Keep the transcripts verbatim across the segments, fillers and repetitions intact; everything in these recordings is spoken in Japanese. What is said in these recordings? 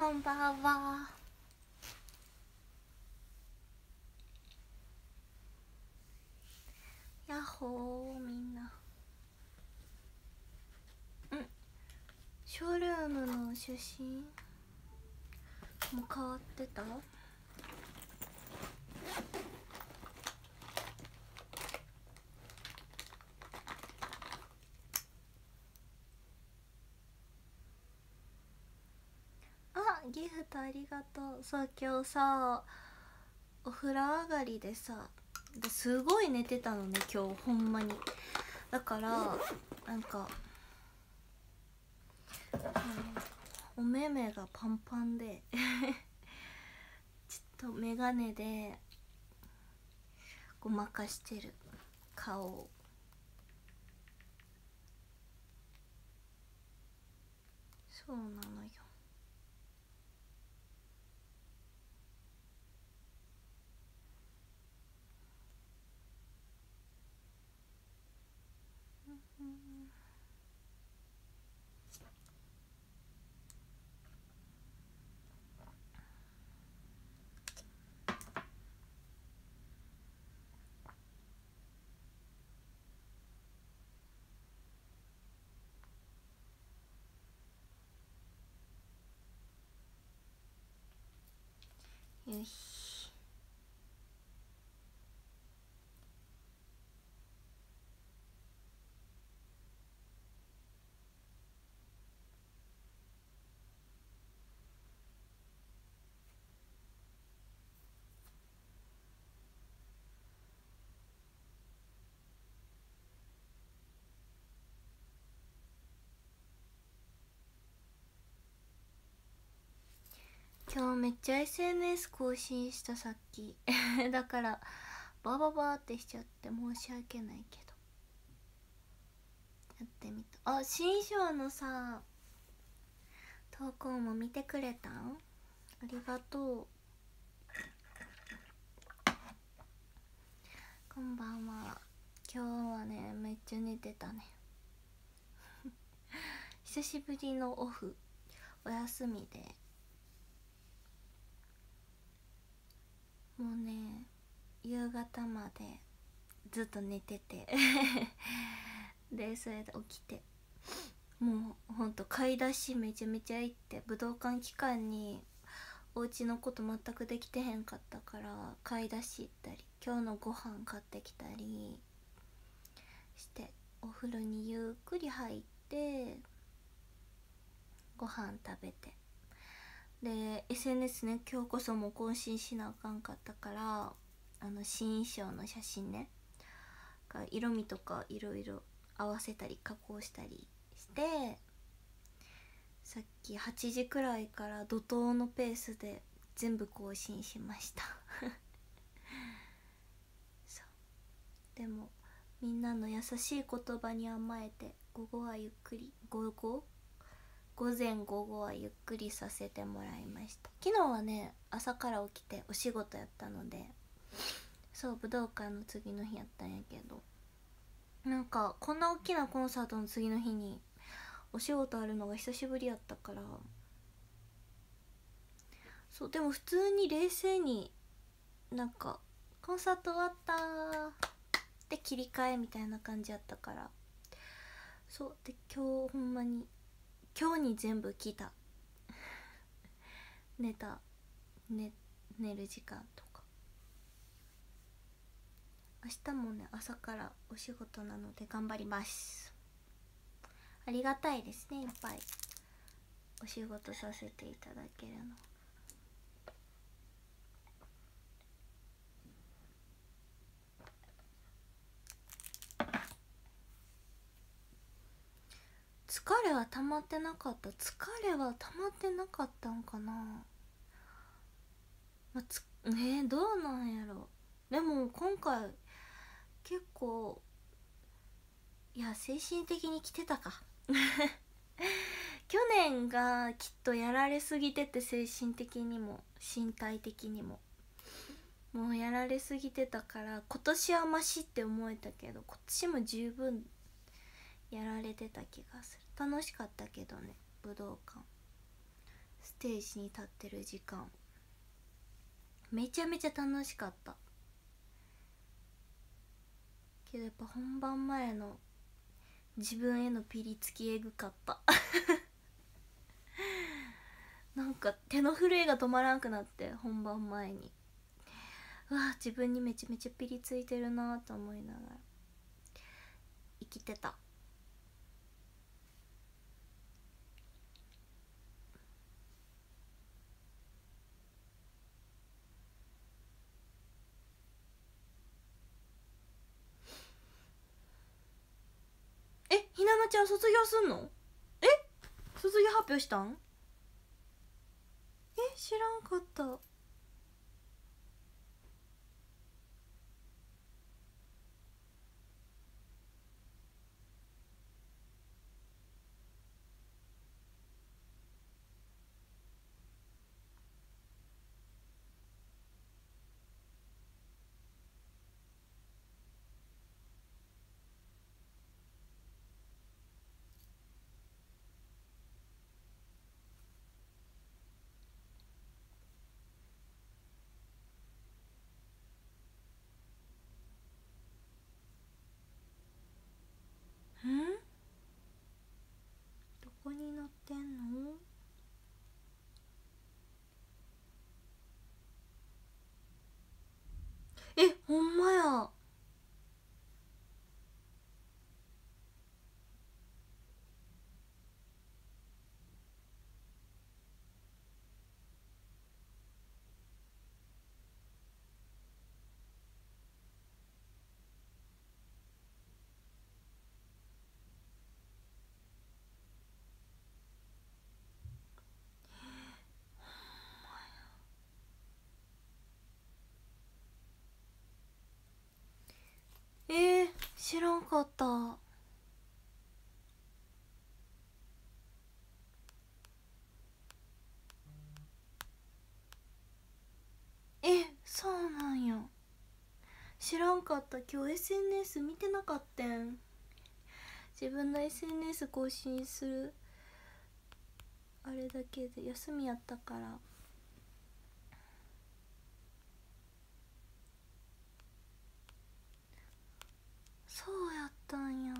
こんばんは。やっほーみんな。んショールームの写真も変わってた？あ、ギフトありがとう。そう、今日さお風呂上がりでさですごい寝てたのね今日ほんまに。だからなんかお目目がパンパンでちょっと眼鏡でごまかしてる顔を。そうなのよ。よし。今日めっちゃ エスエヌエス 更新したさっきだからバババーってしちゃって申し訳ないけどやってみた。あ、新章のさ投稿も見てくれたん？ありがとう。こんばんは。今日はねめっちゃ寝てたね久しぶりのオフお休みでもうね夕方までずっと寝ててでそれで起きてもうほんと買い出しめちゃめちゃ行って武道館期間にお家のこと全くできてへんかったから買い出し行ったり今日のご飯買ってきたりしてお風呂にゆっくり入ってご飯食べてで エスエヌエス ね今日こそもう更新しなあかんかったからあの新衣装の写真ね色味とかいろいろ合わせたり加工したりしてさっきはちじくらいから怒涛のペースで全部更新しましたそうでもみんなの優しい言葉に甘えて午後はゆっくり午後午前午後はゆっくりさせてもらいました。昨日はね朝から起きてお仕事やったのでそう武道館の次の日やったんやけどなんかこんな大きなコンサートの次の日にお仕事あるのが久しぶりやったからそうでも普通に冷静になんかコンサート終わったーで切り替えみたいな感じやったからそうで今日ほんまに今日に全部来た寝た、ね、寝る時間とか明日もね朝からお仕事なので頑張ります。ありがたいですねいっぱいお仕事させていただけるの。疲れは溜まってなかった疲れは溜まってなかったんかな、まあ、つえー、どうなんやろ。でも今回結構いや精神的に来てたか去年がきっとやられすぎてて精神的にも身体的にももうやられすぎてたから今年はマシって思えたけど今年も十分やられてた気がする。楽しかったけどね武道館素テージに立ってる時間めちゃめちゃ楽しかった。けどやっぱ本番前の自分へのピリつきえぐかったなんか手の震えが止まらんくなって、本番前にうわ自分にめちゃめちゃピリついてるなと思いながら生きてた。え、ひななちゃん卒業すんの？え、卒業発表したん？え、知らんかった。ん？どこに載ってんの？え、ほんまや。えー、知らんかった。え、そうなんや。知らんかった。今日 エスエヌエス 見てなかったん。自分の エスエヌエス 更新するあれだけで休みやったから。そうやったんや。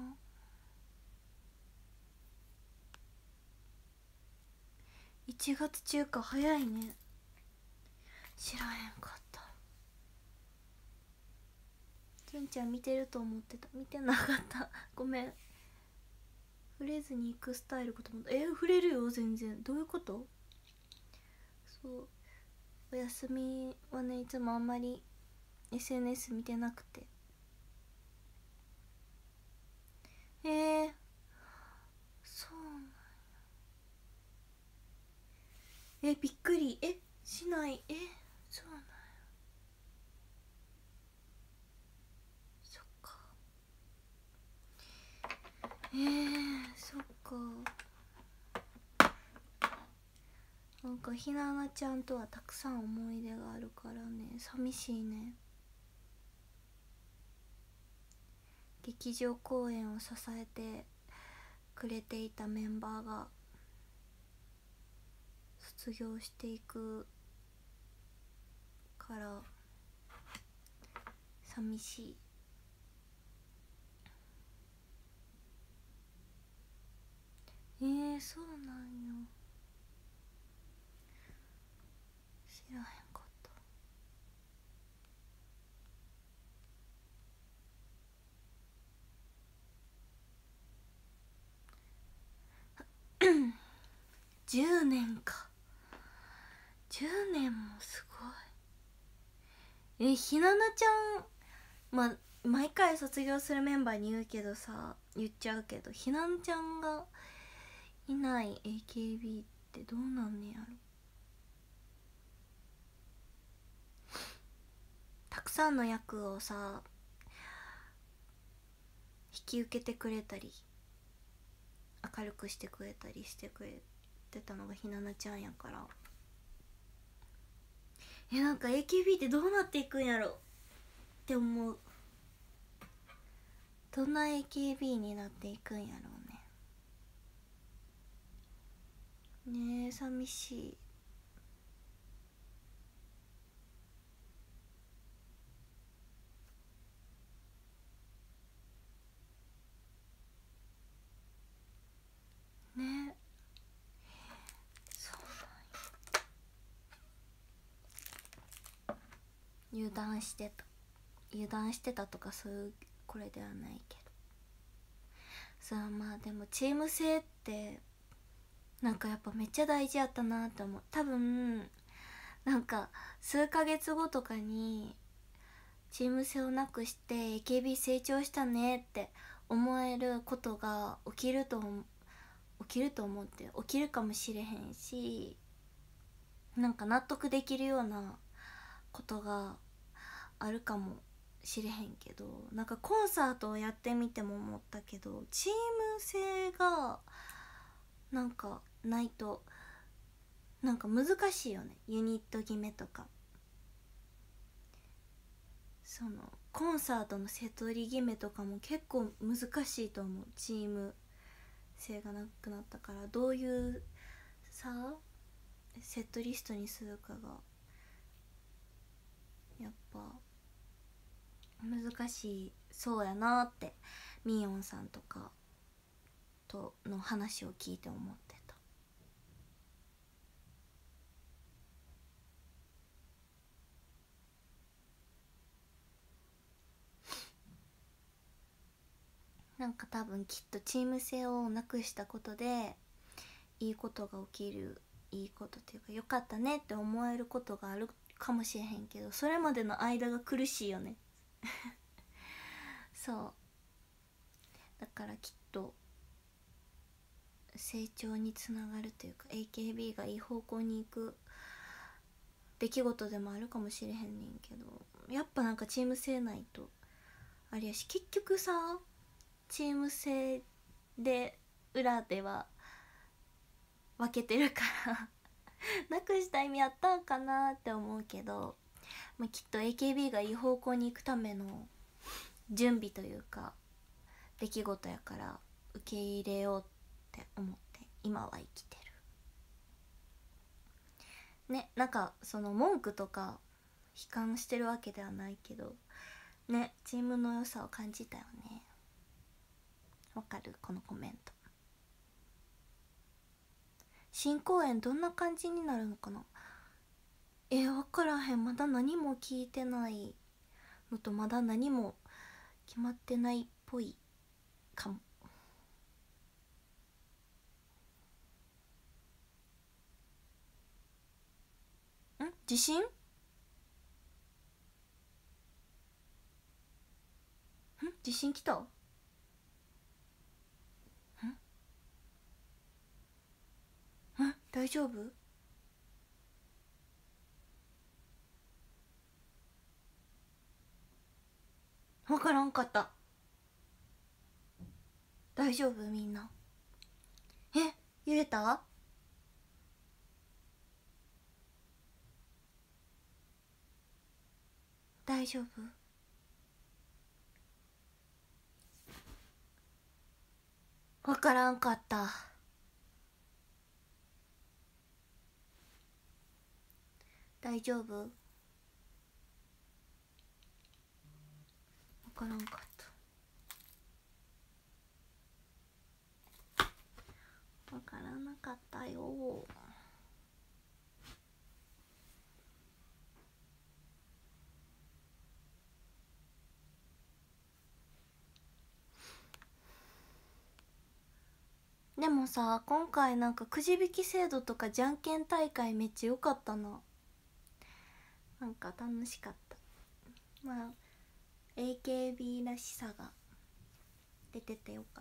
いちがつ中か、早いね。知らへんかった。純ちゃん見てると思ってた。見てなかったごめん。触れずに行くスタイルかと思った。え、触れるよ全然。どういうこと？そう、お休みはね、いつもあんまり エスエヌエス 見てなくて。えー、そうなんや。え、びっくり。え、しない。え、そうなんや。そっか。えー、そっか。なんかひななちゃんとはたくさん思い出があるからね、寂しいね。劇場公演を支えてくれていたメンバーが卒業していくから寂しい。えー、そうなんよ。知らへんかった。じゅうねんか。じゅうねんもすごい。え、ひななちゃん、まあ毎回卒業するメンバーに言うけどさ、言っちゃうけど、ひななちゃんがいない エーケービー ってどうなんねやろ。たくさんの役をさ引き受けてくれたり明るくしてくれたりしてくれてたのがひななちゃんやから、え、なんか エーケービー ってどうなっていくんやろって思う。どんな エーケービー になっていくんやろうね。ねえ、寂しい。 油断してた油断してたとかそういうこれではないけどさあ。まあでもチーム性ってなんかやっぱめっちゃ大事やったなって思う。多分なんか数ヶ月後とかにチーム性をなくして エーケービー 成長したねって思えることが起きると思う起きると思って起きるかもしれへんし、なんか納得できるようなことがあるかもしれへんけど、なんかコンサートをやってみても思ったけど、チーム性がなんかないとなんか難しいよね。ユニット決めとかそのコンサートのセトリ決めとかも結構難しいと思う。チーム性がなくなったから、どういうさセットリストにするかがやっぱ難しいそうやなってミヨンさんとかとの話を聞いて思ってた。なんか多分きっとチーム性をなくしたことでいいことが起きる、いいことっていうか良かったねって思えることがあるかもしれへんけど、それまでの間が苦しいよねそうだからきっと成長につながるというか エーケービー がいい方向に行く出来事でもあるかもしれへんねんけど、やっぱなんかチーム性ないとあれやし、結局さチーム性で裏では分けてるからなくした意味あったんかなって思うけど、まあ、きっと エーケービー がいい方向に行くための準備というか出来事やから受け入れようって思って今は生きてるね。なんかその文句とか悲観してるわけではないけどね、チームの良さを感じたよね。わかるこのコメント。新公演どんな感じになるのかな。えー、分からへん。まだ何も聞いてないのとまだ何も決まってないっぽいかも。ん地震？ん地震来た？んん大丈夫？分からんかった。大丈夫みんな？え揺れた？大丈夫？分からんかった。大丈夫？分からんかった。分からなかったよ。でもさ今回なんかくじ引き制度とかじゃんけん大会めっちゃ良かったな。なんか楽しかった。まあ エーケービー らしさが出ててよかった。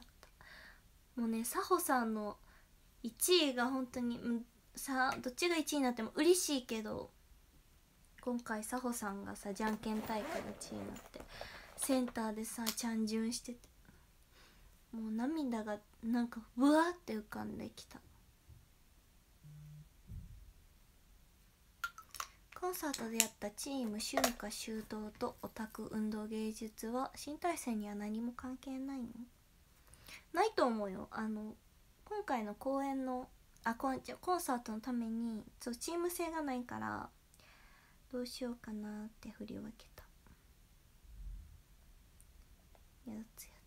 もうねサホさんのいちいが本当に、うん、さどっちがいちいになっても嬉しいけど、今回サホさんがさじゃんけん大会がいちいになってセンターでさチャンジュンしてて、もう涙がなんかブワーって浮かんできた。コンサートでやったチーム春夏秋冬とオタク運動芸術は新体制には何も関係ないの？ないと思うよ。あの今回の公演のあコンコンサートのためにそうチーム性がないからどうしようかなって振り分けたやつやった。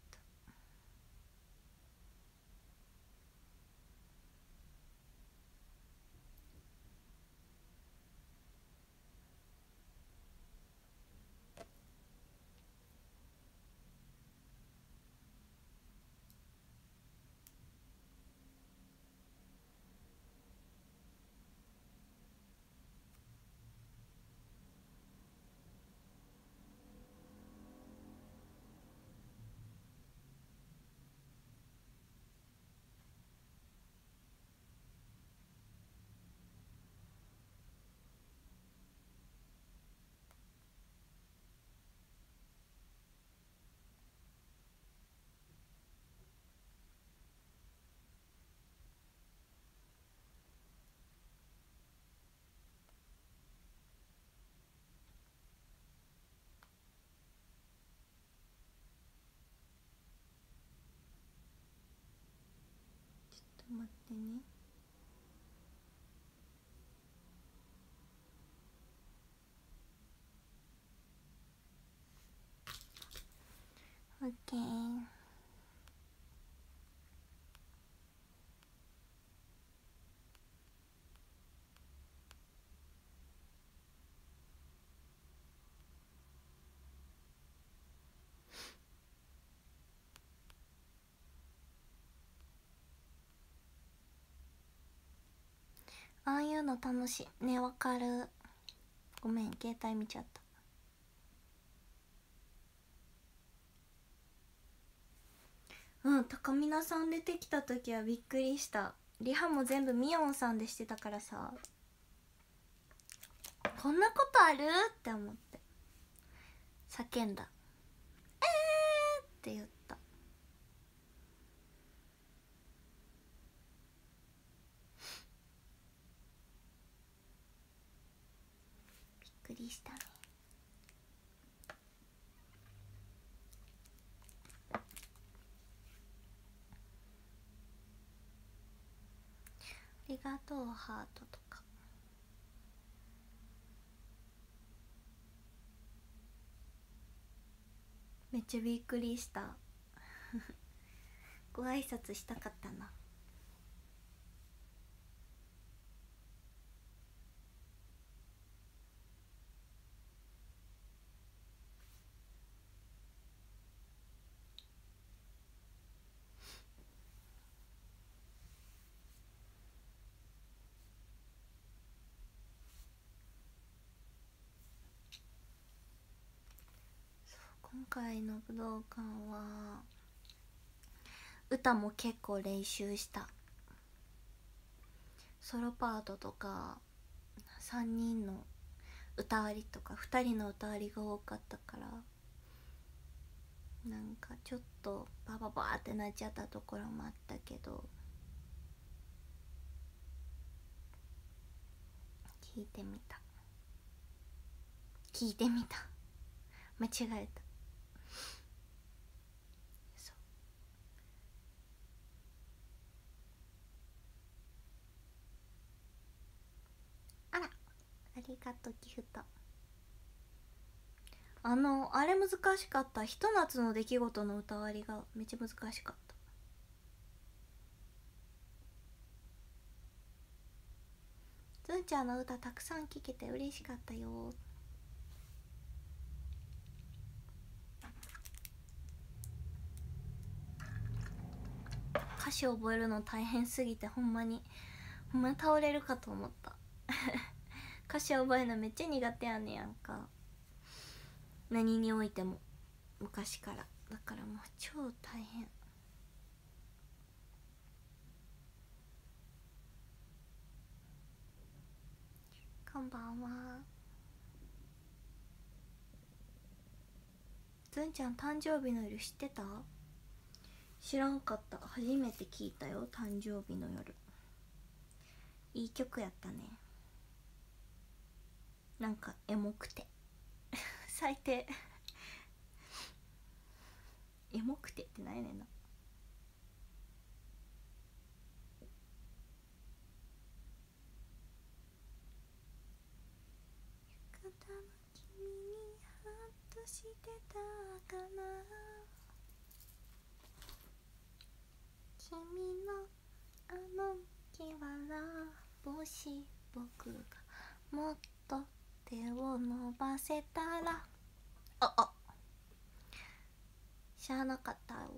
待ってね。オッケー。ああいうの楽しいね。わかる。ごめん、携帯見ちゃった。うん、高見菜さん出てきた時はびっくりした。リハも全部みおんさんでしてたからさ、こんなことあるって思って叫んだ。えーって言った。びっくりしたね。ありがとうハートとか。めっちゃびっくりしたご挨拶したかったな。今回の武道館は歌も結構練習した。ソロパートとかさんにんの歌割りとかふたりの歌割りが多かったから、なんかちょっとバババーってなっちゃったところもあったけど、聞いてみた聞いてみた間違えた。そう、あら、ありがとうギフト。あのあれ難しかった。ひと夏の出来事の歌割りがめっちゃ難しかった。ずんちゃんの歌たくさん聴けて嬉しかったよ。歌詞覚えるの大変すぎてほんまにほんまに倒れるかと思った歌詞覚えるのめっちゃ苦手やねやんか、何においても昔から。だからもう超大変。こんばんは。ずんちゃん誕生日の夜知ってた？知らんかった。初めて聞いたよ、誕生日の夜。いい曲やったね。なんかエモくて最低エモくてってないねんな。浴衣の君にハッとしてたかな、君のあの木はもし僕がもっと手を伸ばせたら、ああ知らなかったよ。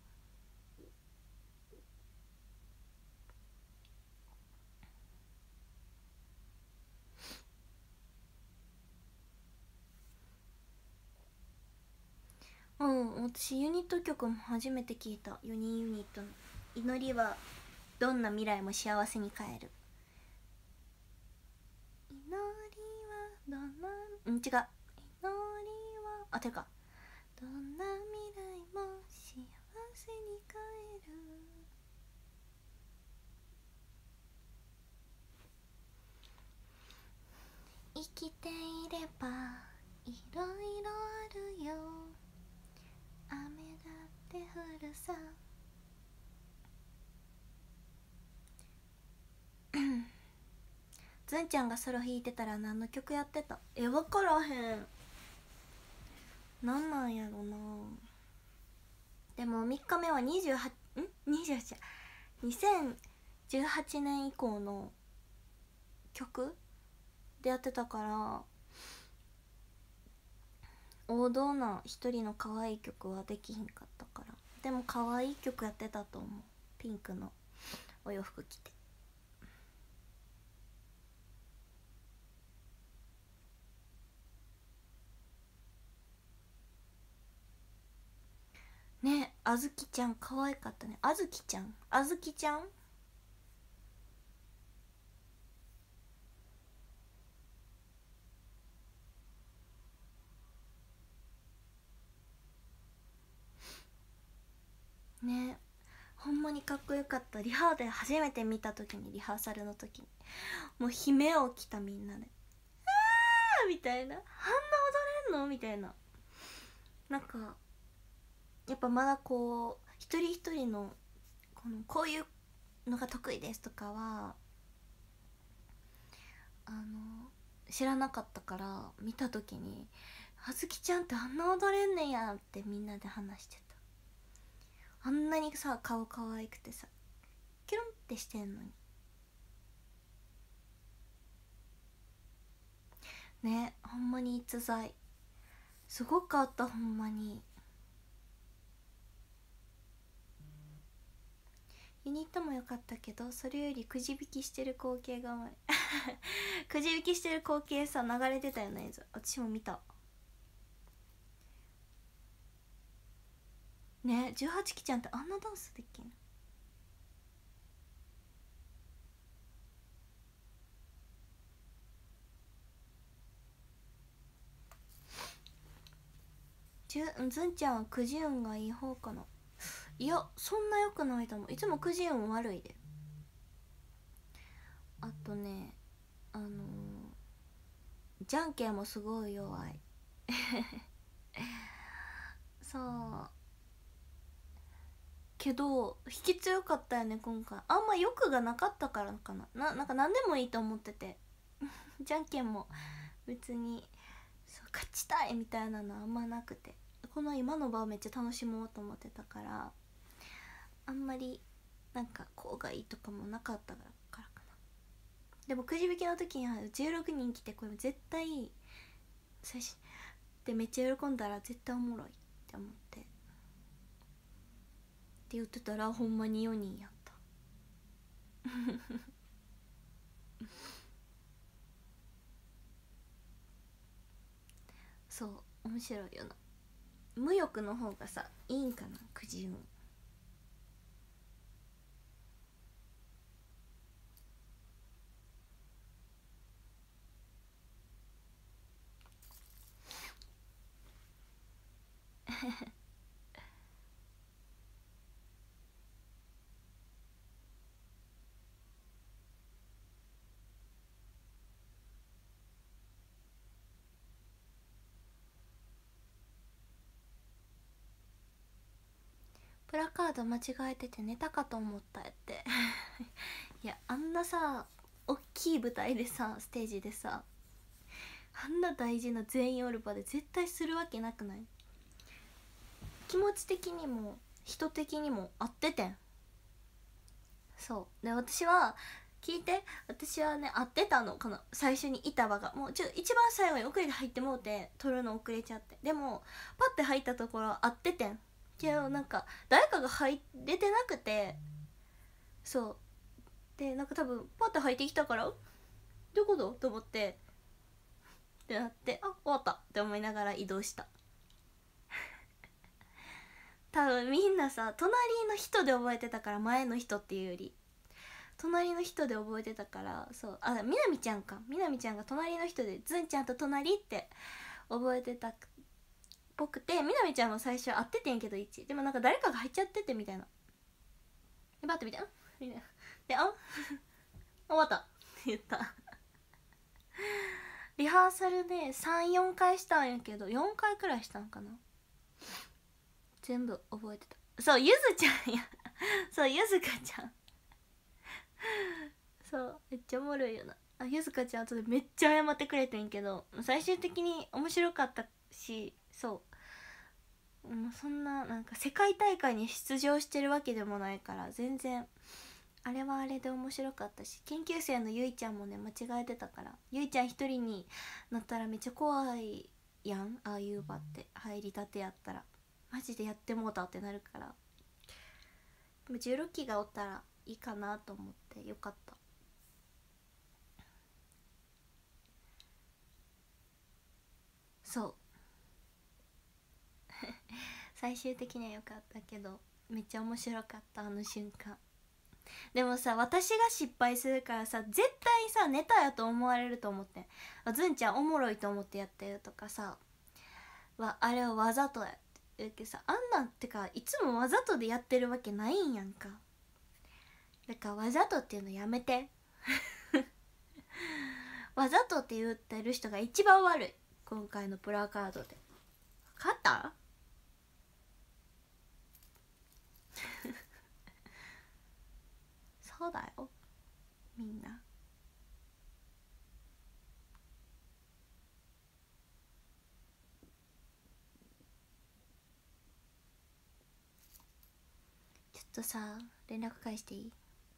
うん、私ユニット曲も初めて聞いた。よにんユニットの祈りはどんな未来も幸せに変える。祈りはどんな、うん違う、祈りはあてかどんな未来も幸せに変える。生きていればいろいろあるよ、雨だって降るさ、 ずんちゃんがソロ弾いてたら何の曲やってた？え、分からへん。なんなんやろな。でもみっかめはにじゅうはちんにじゅうはちにせんじゅうはちねん以降の曲でやってたから、王道な一人の可愛い曲はできひんかったから。でも可愛い曲やってたと思う。ピンクのお洋服着てね。あずきちゃん可愛かったね。あずきちゃんあずきちゃんね、ほんまにかっこよかった。リハで初めて見た時に、リハーサルの時にもう悲鳴起きた。みんなで「あー!」みたいな「あんな踊れんの?」みたいな。なんかやっぱまだこう一人一人のこのこういうのが得意ですとかはあの知らなかったから、見た時にあずきちゃんってあんな踊れんねやってみんなで話してた。あんなにさ顔可愛くてさキュルンってしてんのにね。ほんまに逸材すごかった。ほんまにユニットも良かったけど、それよりくじ引きしてる光景がうまいくじ引きしてる光景さ流れてたよね、映像。私も見たね。じゅうはちきちゃんってあんなダンスできんの？じゅずんちゃんはくじ運がいい方かな。いやそんな良くないと思う。いつもくじ運悪いで。あとね、あのー、じゃんけんもすごい弱いそうけど引き強かったよね今回。あんま欲がなかったからかな。ななんか何でもいいと思っててじゃんけんも別にそう勝ちたいみたいなのあんまなくて、この今の場をめっちゃ楽しもうと思ってたから、あんまりなんかこうがいいとかもなかったからかな。でもくじ引きの時にはじゅうろくにん来て、これ絶対最初でめっちゃ喜んだら絶対おもろいって思ってって言ってたらほんまによにんやったそう面白いよな。無欲の方がさいいんかな、くじ運プラカード間違えてて寝たかと思ったやっていやあんなさ大きい舞台でさ、ステージでさ、あんな大事な全員オルバで絶対するわけなくない？気持ち的にも人的にも合っててん。そうで私は聞いて、私はね合ってたの。この最初にいた場がもうちょ一番最後に遅れて入ってもうて、撮るの遅れちゃって、でもパッて入ったところ合っててんけど、なんか誰かが入れてなくて、そうでなんか多分パッて入ってきたからどういうことと思ってってなって、あ終わったって思いながら移動した多分みんなさ隣の人で覚えてたから、前の人っていうより隣の人で覚えてたから。そうあみなみちゃんか、みなみちゃんが隣の人でずんちゃんと隣って覚えてたっぽくて、みなみちゃんも最初会っててんけどいちでもなんか誰かが入っちゃっててみたいな。でバッて見て「ん?」みたいなで「あ終わった」って言ったリハーサルでさんよんかいしたんやけどよんかいくらいしたんかな、全部覚えてた。そうゆずちゃんやそうゆずかちゃんそうめっちゃおもろいよな。あ、ゆずかちゃん後でめっちゃ謝ってくれてんけど、最終的に面白かったし、そうもうそんななんか世界大会に出場してるわけでもないから、全然あれはあれで面白かったし、研究生のゆいちゃんもね間違えてたから、ゆいちゃん一人になったらめっちゃ怖いやん、ああいう場って入りたてやったらマジでやってもうたってなるから、でもじゅうろっきがおったらいいかなと思ってよかった。そう最終的には良かったけど、めっちゃ面白かったあの瞬間。でもさ、私が失敗するからさ、絶対さネタやと思われると思って、あ、ずんちゃんおもろいと思ってやってるとかさ、わ、あれはわざとやって言うけどさ、あんなんってかいつもわざとでやってるわけないんやんか。だからわざとっていうのやめてわざとって言ってる人が一番悪い、今回のプラカードで。分かったそうだよ、みんな。ちょっとさ連絡返していい？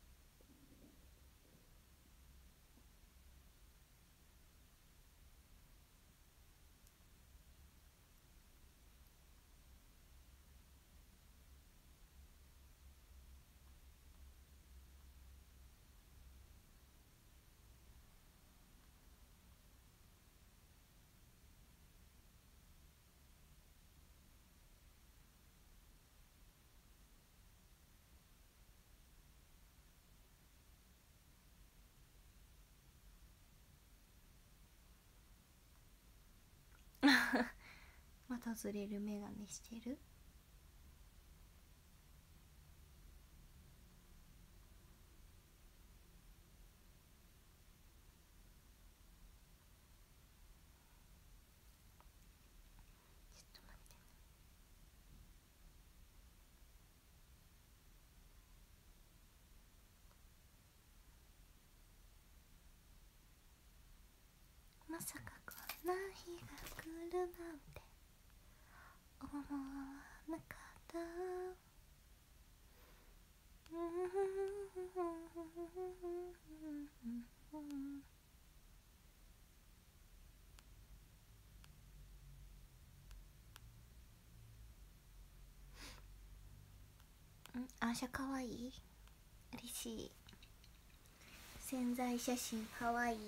またずれるメガネしてる？ちょっと待ってね。まさかこんな日が来るなんて思わなかった。うん、アーシャかわいい、嬉しい。宣材写真かわいい。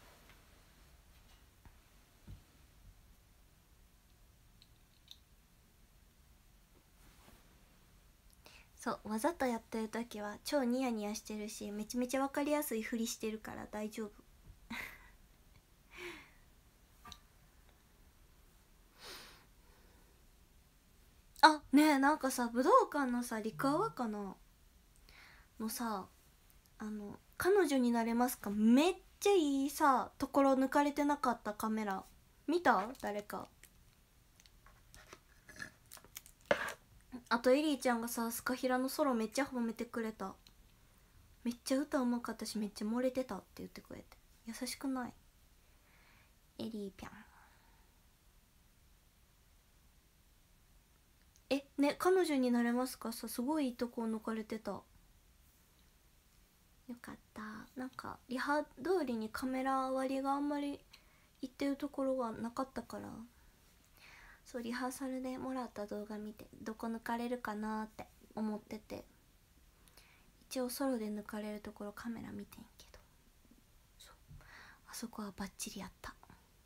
そう、わざとやってる時は超ニヤニヤしてるし、めちゃめちゃ分かりやすいふりしてるから大丈夫あ、ねえ、なんかさ、武道館のさ、リカワかなのさ、あの「彼女になれますか?」めっちゃいいさところ抜かれてなかった？カメラ見た？誰か。あとエリーちゃんがさ、スカヒラのソロめっちゃ褒めてくれた。めっちゃ歌うまかったし、めっちゃ漏れてたって言ってくれて、優しくない？エリーぴゃん。え、ね、彼女になれますかさ、すごいいいとこ抜かれてた。よかった。なんかリハ通りにカメラ割りがあんまりいってるところがなかったから、そうリハーサルでもらった動画見てどこ抜かれるかなって思ってて、一応ソロで抜かれるところカメラ見てんけど、そうあそこはバッチリやった。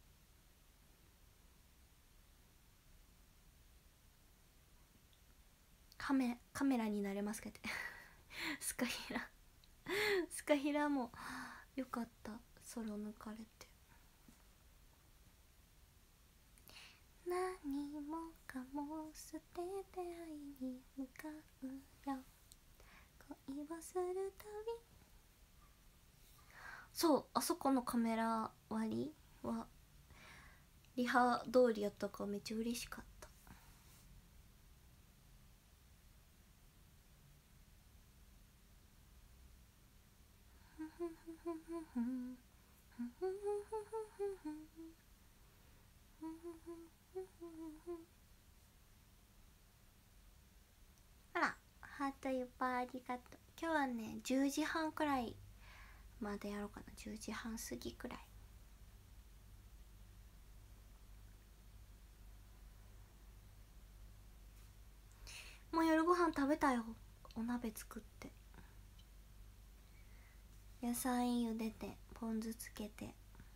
カメカメラになれますかってスカヒラスカヒラもよかった、ソロ抜かれて。何もかも捨てて愛に向かうよ、恋をするたび。そう、あそこのカメラ割りはリハ通りやったからめっちゃ嬉しかった。 あら、ハートいっぱいありがとう。今日はねじゅうじはんくらいまでやろうかな。じゅうじはん過ぎくらい。もう夜ご飯食べたよ。お鍋作って野菜茹でてポン酢つけて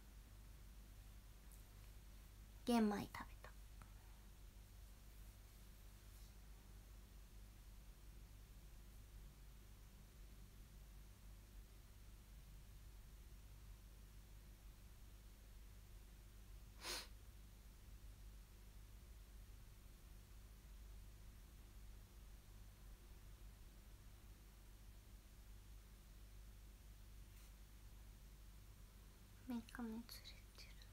玄米食べた。メカメつれてる。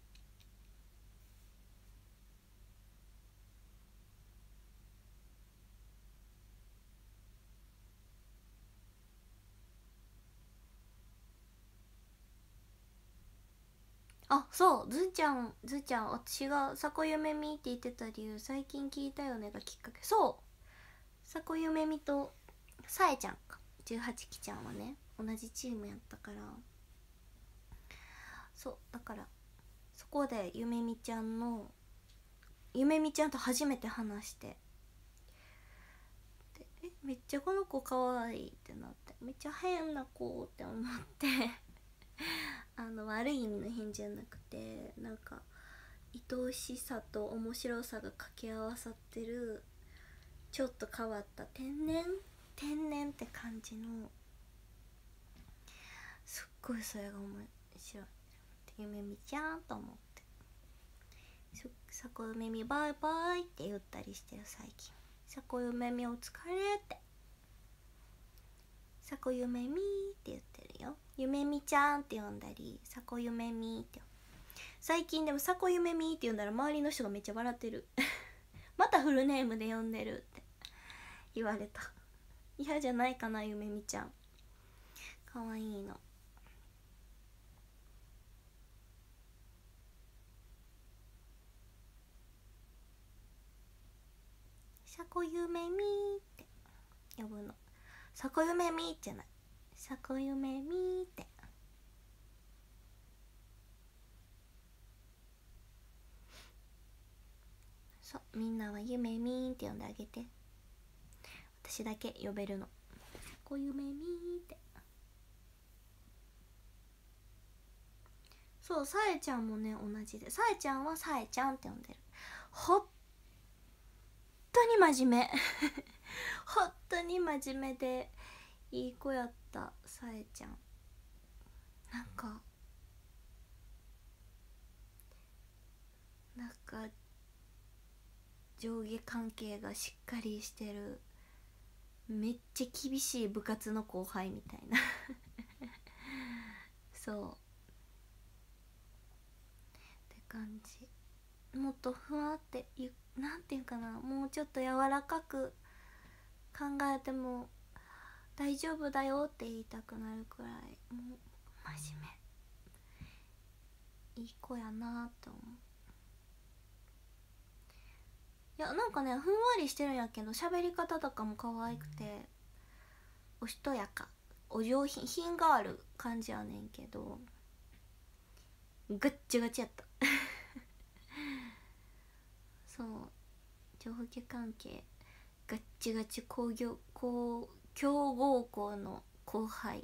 あ、そう、ずんちゃん、ずんちゃん、私が「さこゆめみ」って言ってた理由、最近聞いたよねがきっかけ。そう、さこゆめみとさえちゃんか、じゅうはちきちゃんはね同じチームやったから、そうだからそこでゆめみちゃんのゆめみちゃんと初めて話して、でえめっちゃこの子かわいいってなって、めっちゃ変な子って思ってあの悪い意味の変じゃなくて、なんか愛おしさと面白さが掛け合わさってるちょっと変わった天然天然って感じの、すっごいそれが面白い。ゆめみちゃんと思って、さこゆめみバイバイって言ったりしてる最近。さこゆめみお疲れって、さこゆめみって言ってるよ。ゆめみちゃんって呼んだり、さこゆめみって最近。でもさこゆめみって呼んだら周りの人がめっちゃ笑ってるまたフルネームで呼んでるって言われた。嫌じゃないかな、ゆめみちゃんかわいいの。さこゆめみって呼ぶの。さこゆめみじゃない、さこゆめみって。そう、みんなはゆめみって呼んであげて。私だけ呼べるの。さこゆめみって。そう、さえちゃんもね同じで、さえちゃんはさえちゃんって呼んでる。ほっとに真面目ほっとに真面目でいい子やった、さえちゃん。なんかなんか上下関係がしっかりしてる、めっちゃ厳しい部活の後輩みたいなそうって感じ。もっとふわってゆ、なんていうかな、もうちょっと柔らかく考えても大丈夫だよって言いたくなるくらい、もう真面目いい子やなと思う。いや、なんかね、ふんわりしてるんやけど喋り方とかも可愛くておしとやか、お上品、品がある感じやねんけど、ガッチガチやったそう、上下関係ガッチガチ、工業工強豪校の後輩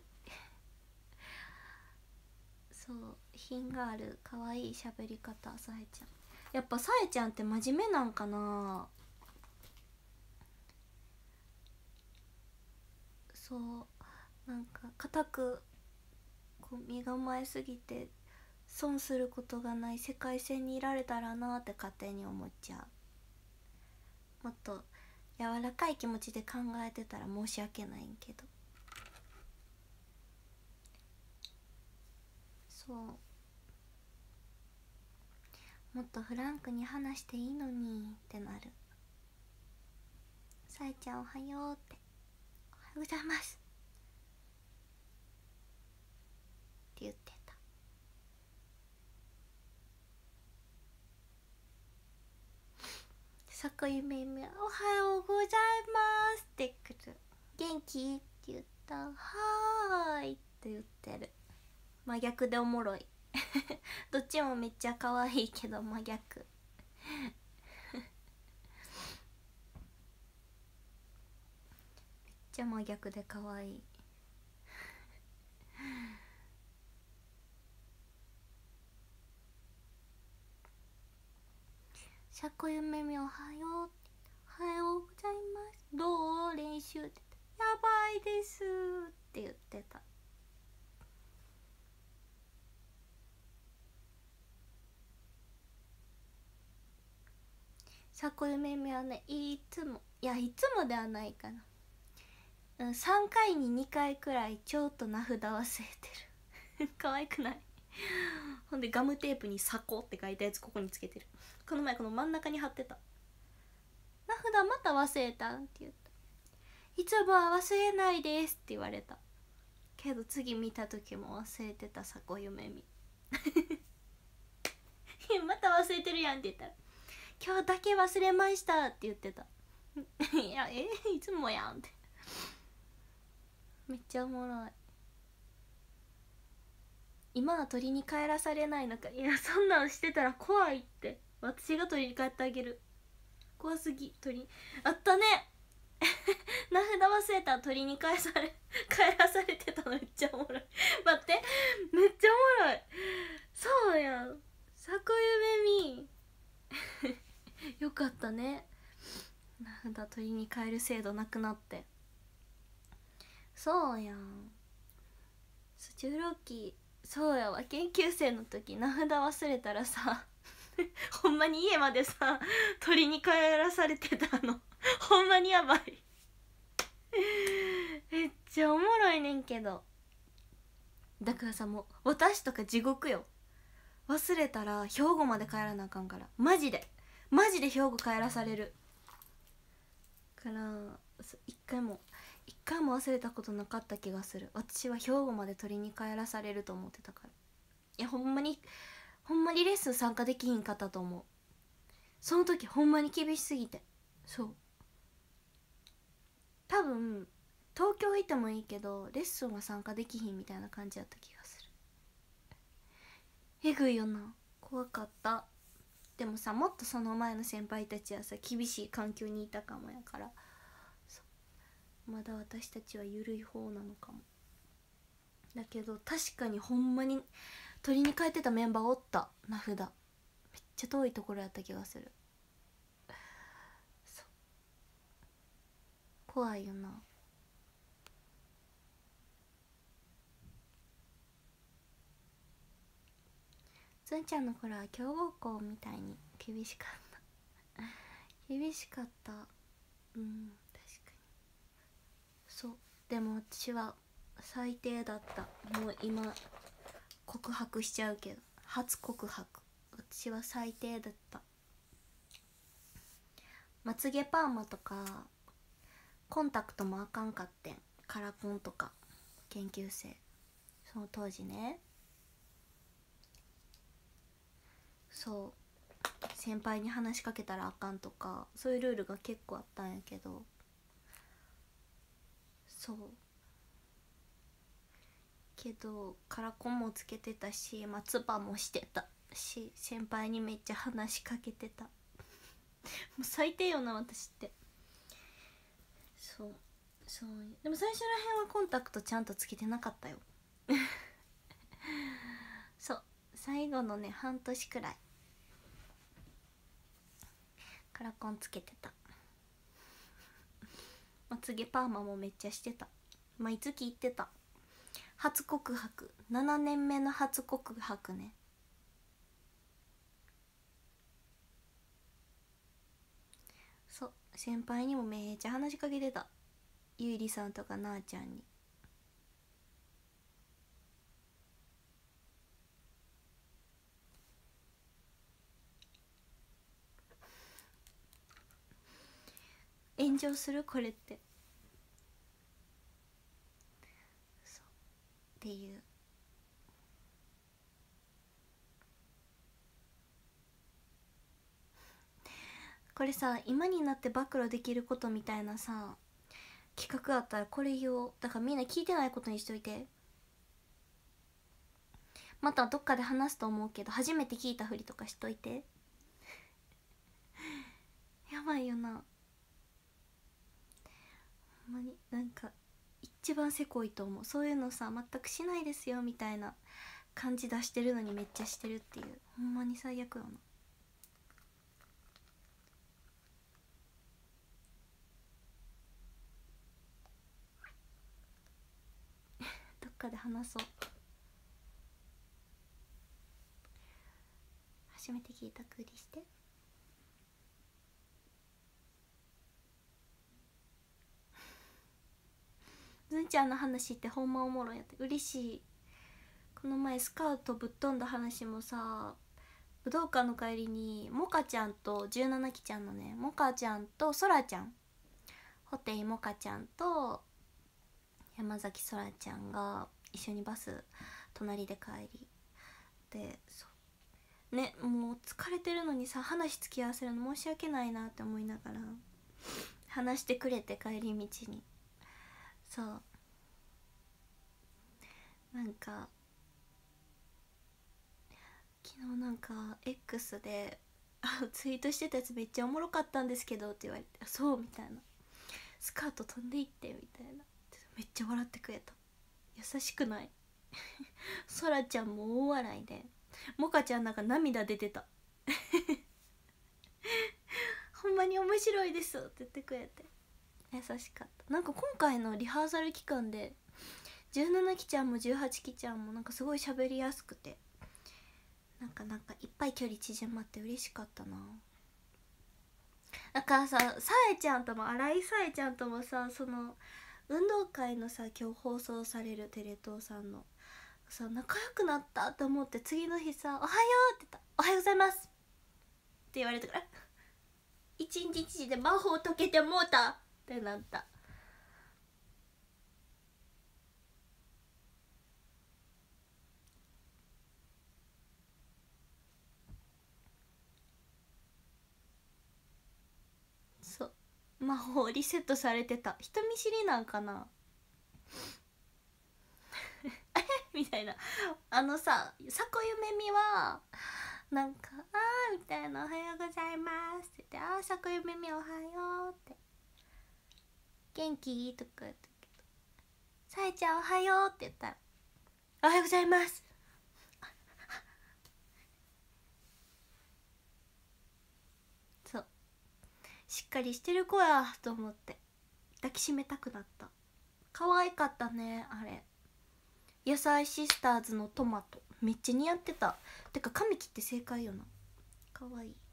そう、品がある可愛い喋り方、さえちゃん。やっぱさえちゃんって真面目なんかな。そう、なんか固くこう身構えすぎて損することがない世界線にいられたらなって勝手に思っちゃう。もっと柔らかい気持ちで考えてたら申し訳ないんけど、そう、もっとフランクに話していいのにってなる。さえちゃんおはようって、おはようございますって言ってた。 こゆめみはおはようございますってくる。元気って言ったはーいって言ってる。真逆でおもろいどっちもめっちゃ可愛いけど真逆めっちゃ真逆で可愛いさこゆめみおはようおはようございますどう練習ってやばいですって言ってた。さこゆめみはねいつもいやいつもではないかな、うん、さんかいににかいくらいちょっと名札忘れてる可愛くない？ほんでガムテープに「さこ」って書いたやつここにつけてる。この前この真ん中に貼ってた。名札また忘れたんって言った。いつもは忘れないですって言われたけど次見た時も忘れてたさこゆめみまた忘れてるやんって言ったら今日だけ忘れましたって言ってたいやえいつもやんってめっちゃおもろい。今は取りに帰らされないのか。いやそんなんしてたら怖いって。私が取りに帰ってあげる。怖すぎ。取りあったね名札忘れたら取りに帰され帰らされてたのめっちゃおもろい待ってめっちゃおもろい。そうやんさこゆめみよかったね。名札取りに帰る制度なくなって。そうやんじゅうろっきそうやわ。研究生の時名札忘れたらさほんまに家までさ取りに帰らされてたのほんまにやばいめっちゃおもろいねんけど。だからさもう私とか地獄よ。忘れたら兵庫まで帰らなあかんからマジでマジで兵庫帰らされるから一回も一回も忘れたことなかった気がする。私は兵庫まで取りに帰らされると思ってたから。いやほんまにほんまにレッスン参加できひんかったと思う。その時ほんまに厳しすぎて。そう多分東京いてもいいけどレッスンは参加できひんみたいな感じやった気がする。えぐいよな。怖かった。でもさもっとその前の先輩たちはさ厳しい環境にいたかもやからまだ私たちは緩い方なのかも。だけど確かにほんまに取りに帰ってたメンバーおった。名札めっちゃ遠いところやった気がする。そう怖いよな。つんちゃんの頃は強豪校みたいに厳しかった厳しかった。うん確かにそう。でも私は最低だった。もう今告白しちゃうけど初告白私は最低だった。まつげパーマとかコンタクトもあかんかってん。カラコンとか研究生その当時ね。そう先輩に話しかけたらあかんとかそういうルールが結構あったんやけどそうけどカラコンもつけてたし松葉もしてたし先輩にめっちゃ話しかけてたもう最低よな私って。そうそうでも最初らへんはコンタクトちゃんとつけてなかったよそう最後のね半年くらいカラコンつけてた。まつげパーマもめっちゃしてた。毎月行ってた。初告白ななねんめの初告白ね。そう先輩にもめっちゃ話しかけてた。ゆいりさんとかなあちゃんに。炎上するこれって。そうっていうこれさ、今になって暴露できることみたいなさ企画あったらこれ言おう。だからみんな聞いてないことにしといて。またどっかで話すと思うけど、初めて聞いたふりとかしといて。やばいよな、ほんまに。なんか一番せこいと思う、そういうのさ全くしないですよみたいな感じ出してるのにめっちゃしてるっていう、ほんまに最悪よな。どっかで話そう。初めて聞いたふりして。ずんちゃんの話ってほんまおもろいやって、嬉しい。この前スカートぶっ飛んだ話もさ、武道館の帰りにモカちゃんとじゅうななきちゃんのね、モカちゃんとソラちゃん、ホテイモカちゃんと山崎ソラちゃんが一緒にバス隣で帰りで、そうね、もう疲れてるのにさ話付き合わせるの申し訳ないなって思いながら話してくれて、帰り道に。そうなんか昨日なんか X でツイートしてたやつめっちゃおもろかったんですけどって言われて、あそうみたいな、スカート飛んでいってみたいな、めっちゃ笑ってくれた。優しくない？そらちゃんも大笑いで、モカちゃんなんか涙出てた。ほんまに面白いですって言ってくれて優しかった。なんか今回のリハーサル期間でじゅうななきちゃんもじゅうはちきちゃんもなんかすごい喋りやすくて、なんかなんかいっぱい距離縮まって嬉しかったな。だからさ、さえちゃんとも新井さえちゃんともさ、その運動会のさ今日放送されるテレ東さんのさ仲良くなったと思って、次の日さ「おはよう」って言った「おはようございます」って言われたから一日一時で魔法解けてもうたってなった。そう魔法リセットされてた。人見知りなんかなみたいな。あのささこゆめみはなんか「あー」みたいな「おはようございます」って言って「あーさこゆめみおはよう」って「元気?」とか言ったけど、さえちゃんおはようって言ったら「おはようございます」そうしっかりしてる子やと思って抱きしめたくなった。可愛かったねあれ。野菜シスターズのトマトめっちゃ似合ってた。てか髪切って正解よな、可愛い。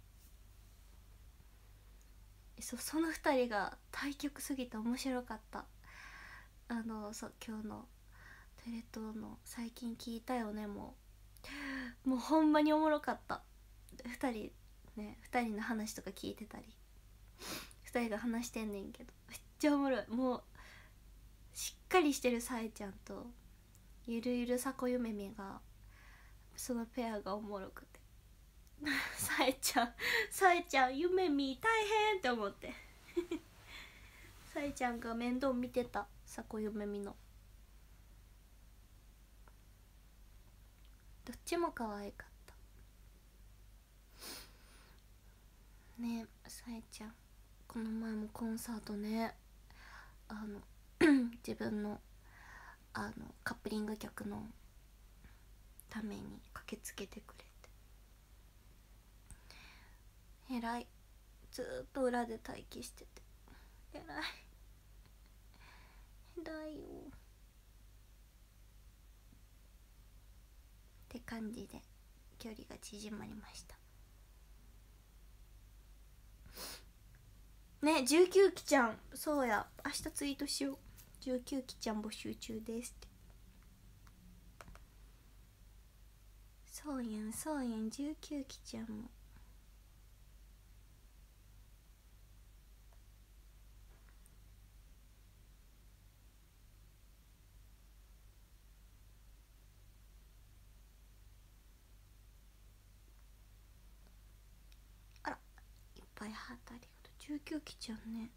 そそのふたりが対局すぎて面白かった。あのそう今日のテレ東の最近聞いたよね、もうもうほんまにおもろかった。ふたりね、ふたりの話とか聞いてたり、ふたりが話してんねんけどめっちゃおもろい。もうしっかりしてるさえちゃんとゆるゆるさこゆめみが、そのペアがおもろくてさえちゃんさえちゃんゆめみ大変って思ってさえちゃんが面倒見てたさこゆめみの。どっちも可愛かったね。さえちゃんこの前もコンサートね、あの自分のあのカップリング曲のために駆けつけてくれて、えらい。ずーっと裏で待機しててえらいえらいよって感じで距離が縮まりましたね。じゅうきゅうきちゃん、そうや明日ツイートしよう。じゅうきゅうきちゃん募集中ですって。そうやんそうやん、じゅうきゅうきちゃんもあらいっぱいハートありがとう。じゅうきゅうきちゃんね。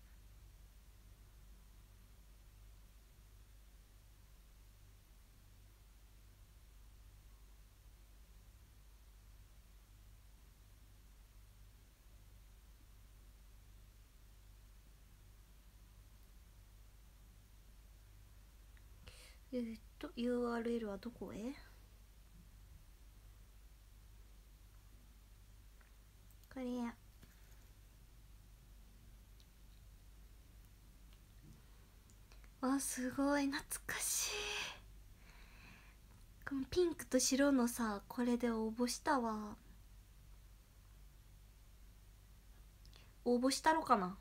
えー、っと ユーアールエル はどこへ。これや。わ、すごい懐かしい。このピンクと白のさ、これで応募したわ。応募したろかな。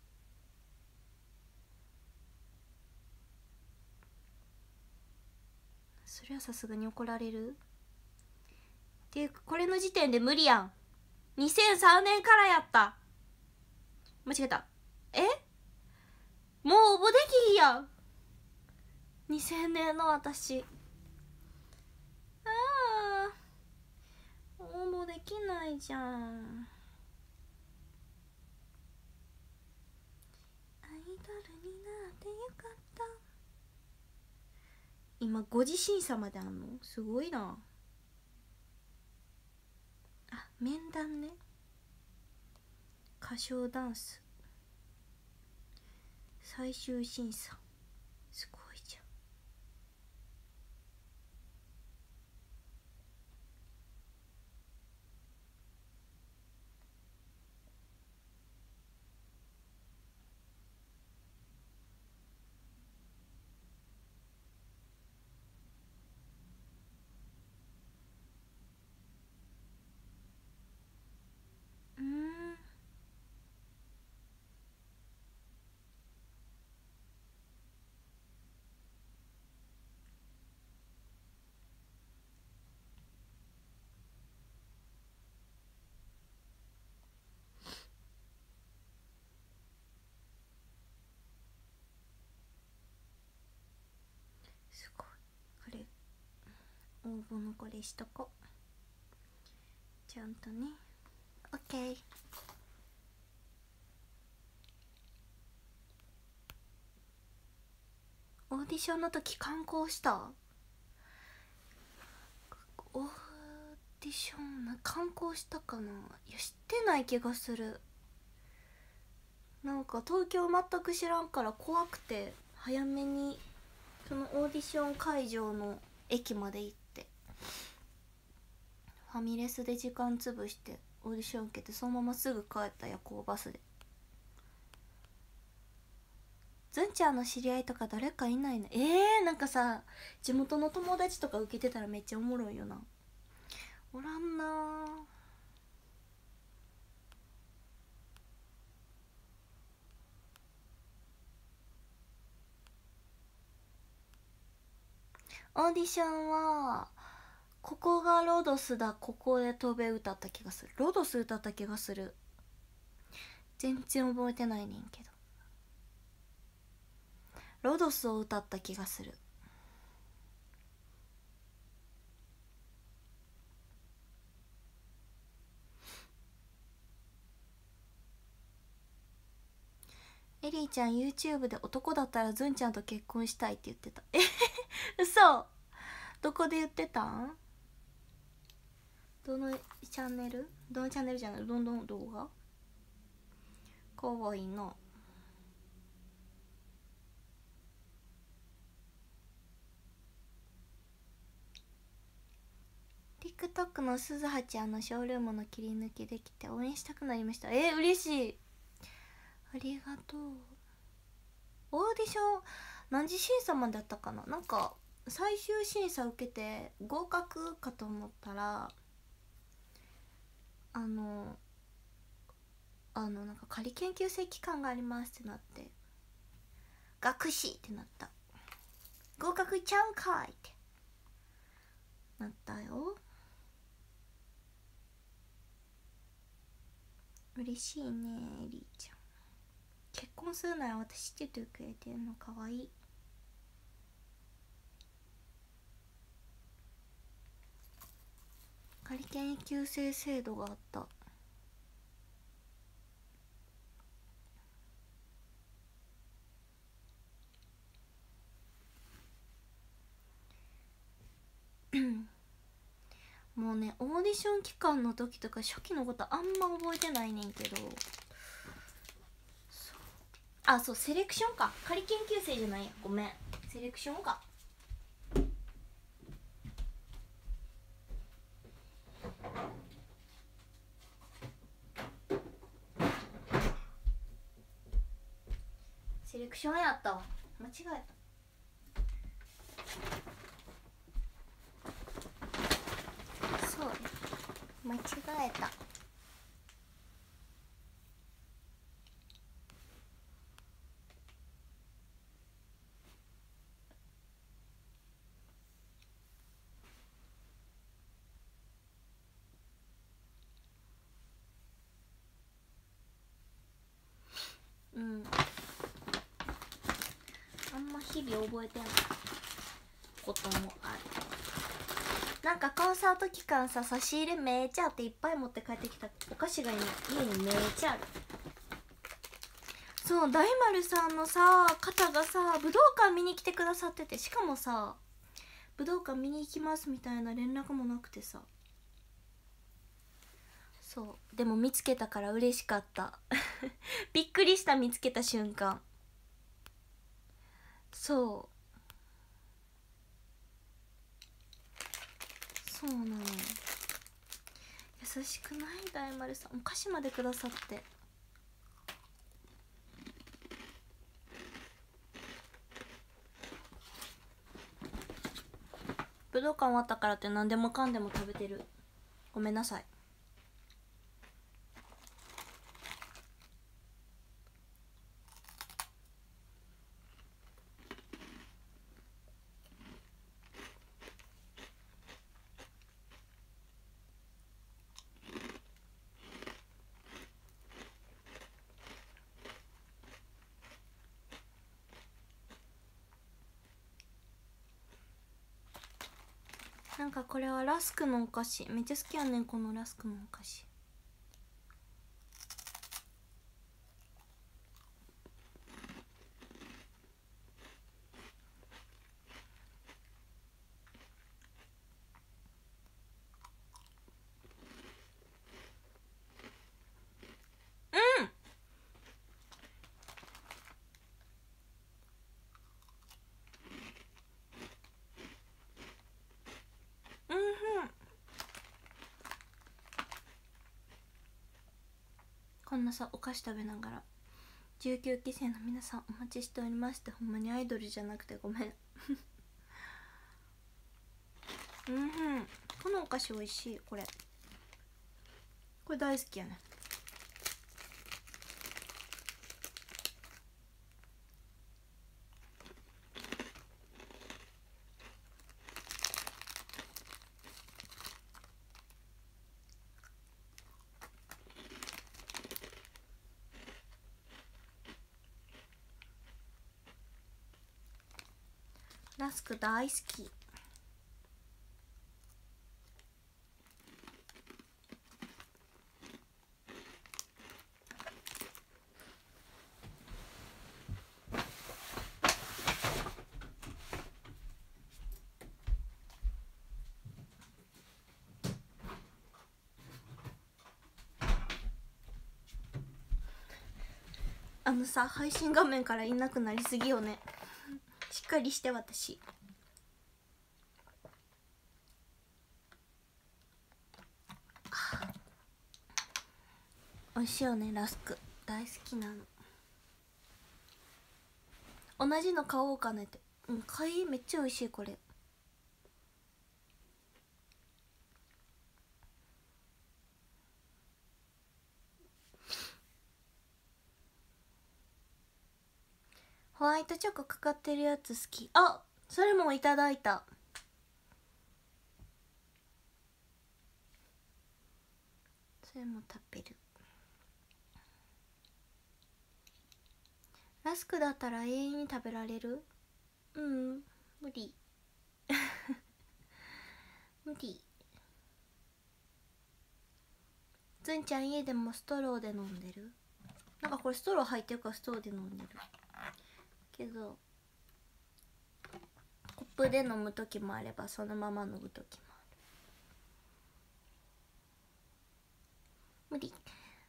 それはさすがに怒られるっていうか、これの時点で無理やん。にせんさんねんからやった。間違えた。え、もう応募できひんやん。にせんねんの私。ああ、応募できないじゃん。アイドルになってよかった。今ご自審査まであんのすごいな。あ、面談ね。歌唱ダンス最終審査、すごいじゃん。うーん、すごい。これ応募のこれしとこちゃんとね。オッケー。オーディションの時観光した。オーディションな観光したかな。いや知ってない気がする。なんか東京全く知らんから怖くて、早めにそのオーディション会場の駅まで行ってファミレスで時間潰してオーディション受けて、そのまますぐ帰った夜行バスで。ずんちゃんの知り合いとか誰かいないの。えー、なんかさ、地元の友達とか受けてたらめっちゃおもろいよな。おらんなー。オーディションはここがロドスだ、ここで飛べ歌った気がする。ロドス歌った気がする。全然覚えてないねんけど、ロドスを歌った気がする。エリーちゃん YouTube で男だったらズンちゃんと結婚したいって言ってた。え嘘。どこで言ってたん。どのチャンネル、どのチャンネルじゃない、どんどん動画かわいいな。TikTok のすずはちゃんのショールームの切り抜きできて応援したくなりました。えー、嬉しい、ありがとう。オーディション何時審査までだったかな。なんか最終審査受けて合格かと思ったら、あのあのなんか仮研究生期間がありますってなって、学士ってなった。合格ちゃうかいってなったよ。嬉しいねエリーちゃん。結婚するなら私って言ってくれてるのかわいい。仮研究生制度があった。 ねオーディション期間の時とか初期のことあんま覚えてないねんけど、そうあそうセレクションか、仮研究生じゃないや、ごめんセレクションか。セレクションやったわ、間違えた、そう間違えた。うんあんま日々覚えてないこともある。なんかコンサート期間さ、差し入れめっちゃあっていっぱい持って帰ってきたお菓子が家にめっちゃある。そう大丸さんのさ方がさ武道館見に来てくださってて、しかもさ武道館見に行きますみたいな連絡もなくてさ、そうでも見つけたから嬉しかったびっくりした、見つけた瞬間。そうそうなの、優しくない大丸さん、お菓子までくださって。武道館終わったからって何でもかんでも食べてる、ごめんなさい。なんかこれはラスクのお菓子、めっちゃ好きやねんこのラスクのお菓子。うんうんふん、こんなさお菓子食べながらじゅうきゅうきせいの皆さんお待ちしておりますって、ほんまにアイドルじゃなくてごめんうんふん、このお菓子おいしい、これこれ大好きやね。ラスク大好き。あのさ配信画面からいなくなりすぎよねしっかりして私。美味しいよねラスク、大好きなの。同じの買おうかねって、うん買い、めっちゃ美味しいこれ。ホワイトチョコかかってるやつ好き。あ、それもいただいた。それも食べる。ラスクだったら永遠に食べられる？うん無理無理。ずんちゃん家でもストローで飲んでる？なんかこれストロー入ってるからストローで飲んでるけど、コップで飲む時もあればそのまま飲む時もあ無理。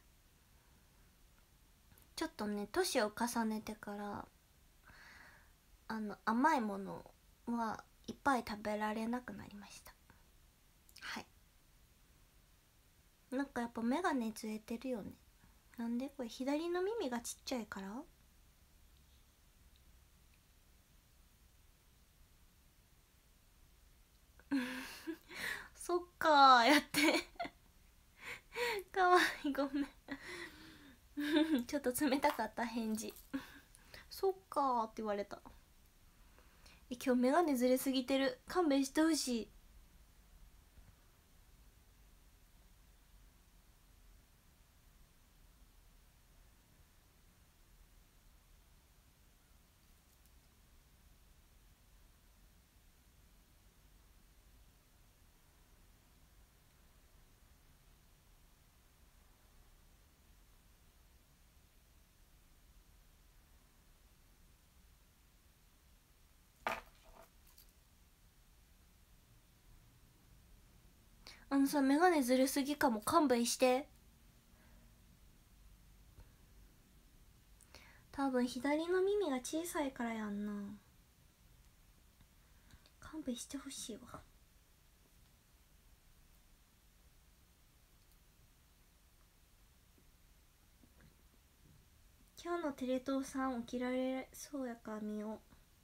ちょっとね年を重ねてからあの甘いものはいっぱい食べられなくなりました。はい。なんかやっぱ眼鏡ずれてるよね。なんでこれ左の耳がちっちゃいからそっかーやってかわいい、ごめんちょっと冷たかった返事そっかーって言われた。え今日眼鏡ずれすぎてる、勘弁してほしい。あのさ、眼鏡ずれすぎかも、勘弁して。多分左の耳が小さいからやんな。勘弁してほしいわ。今日のテレ東さん起きられそうやから見よう。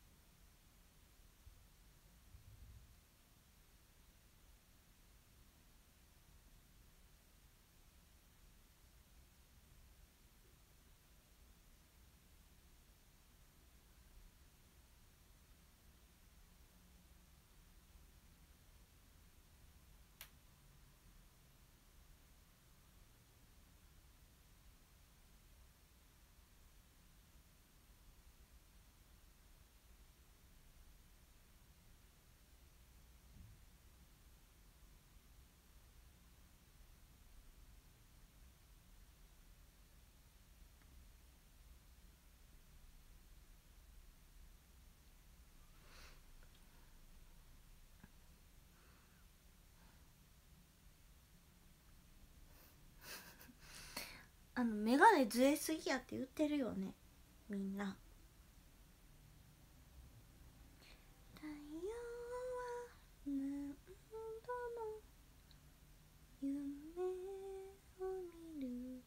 あの眼鏡ずれすぎやって言ってるよねみんな。太陽は何度も夢を見る。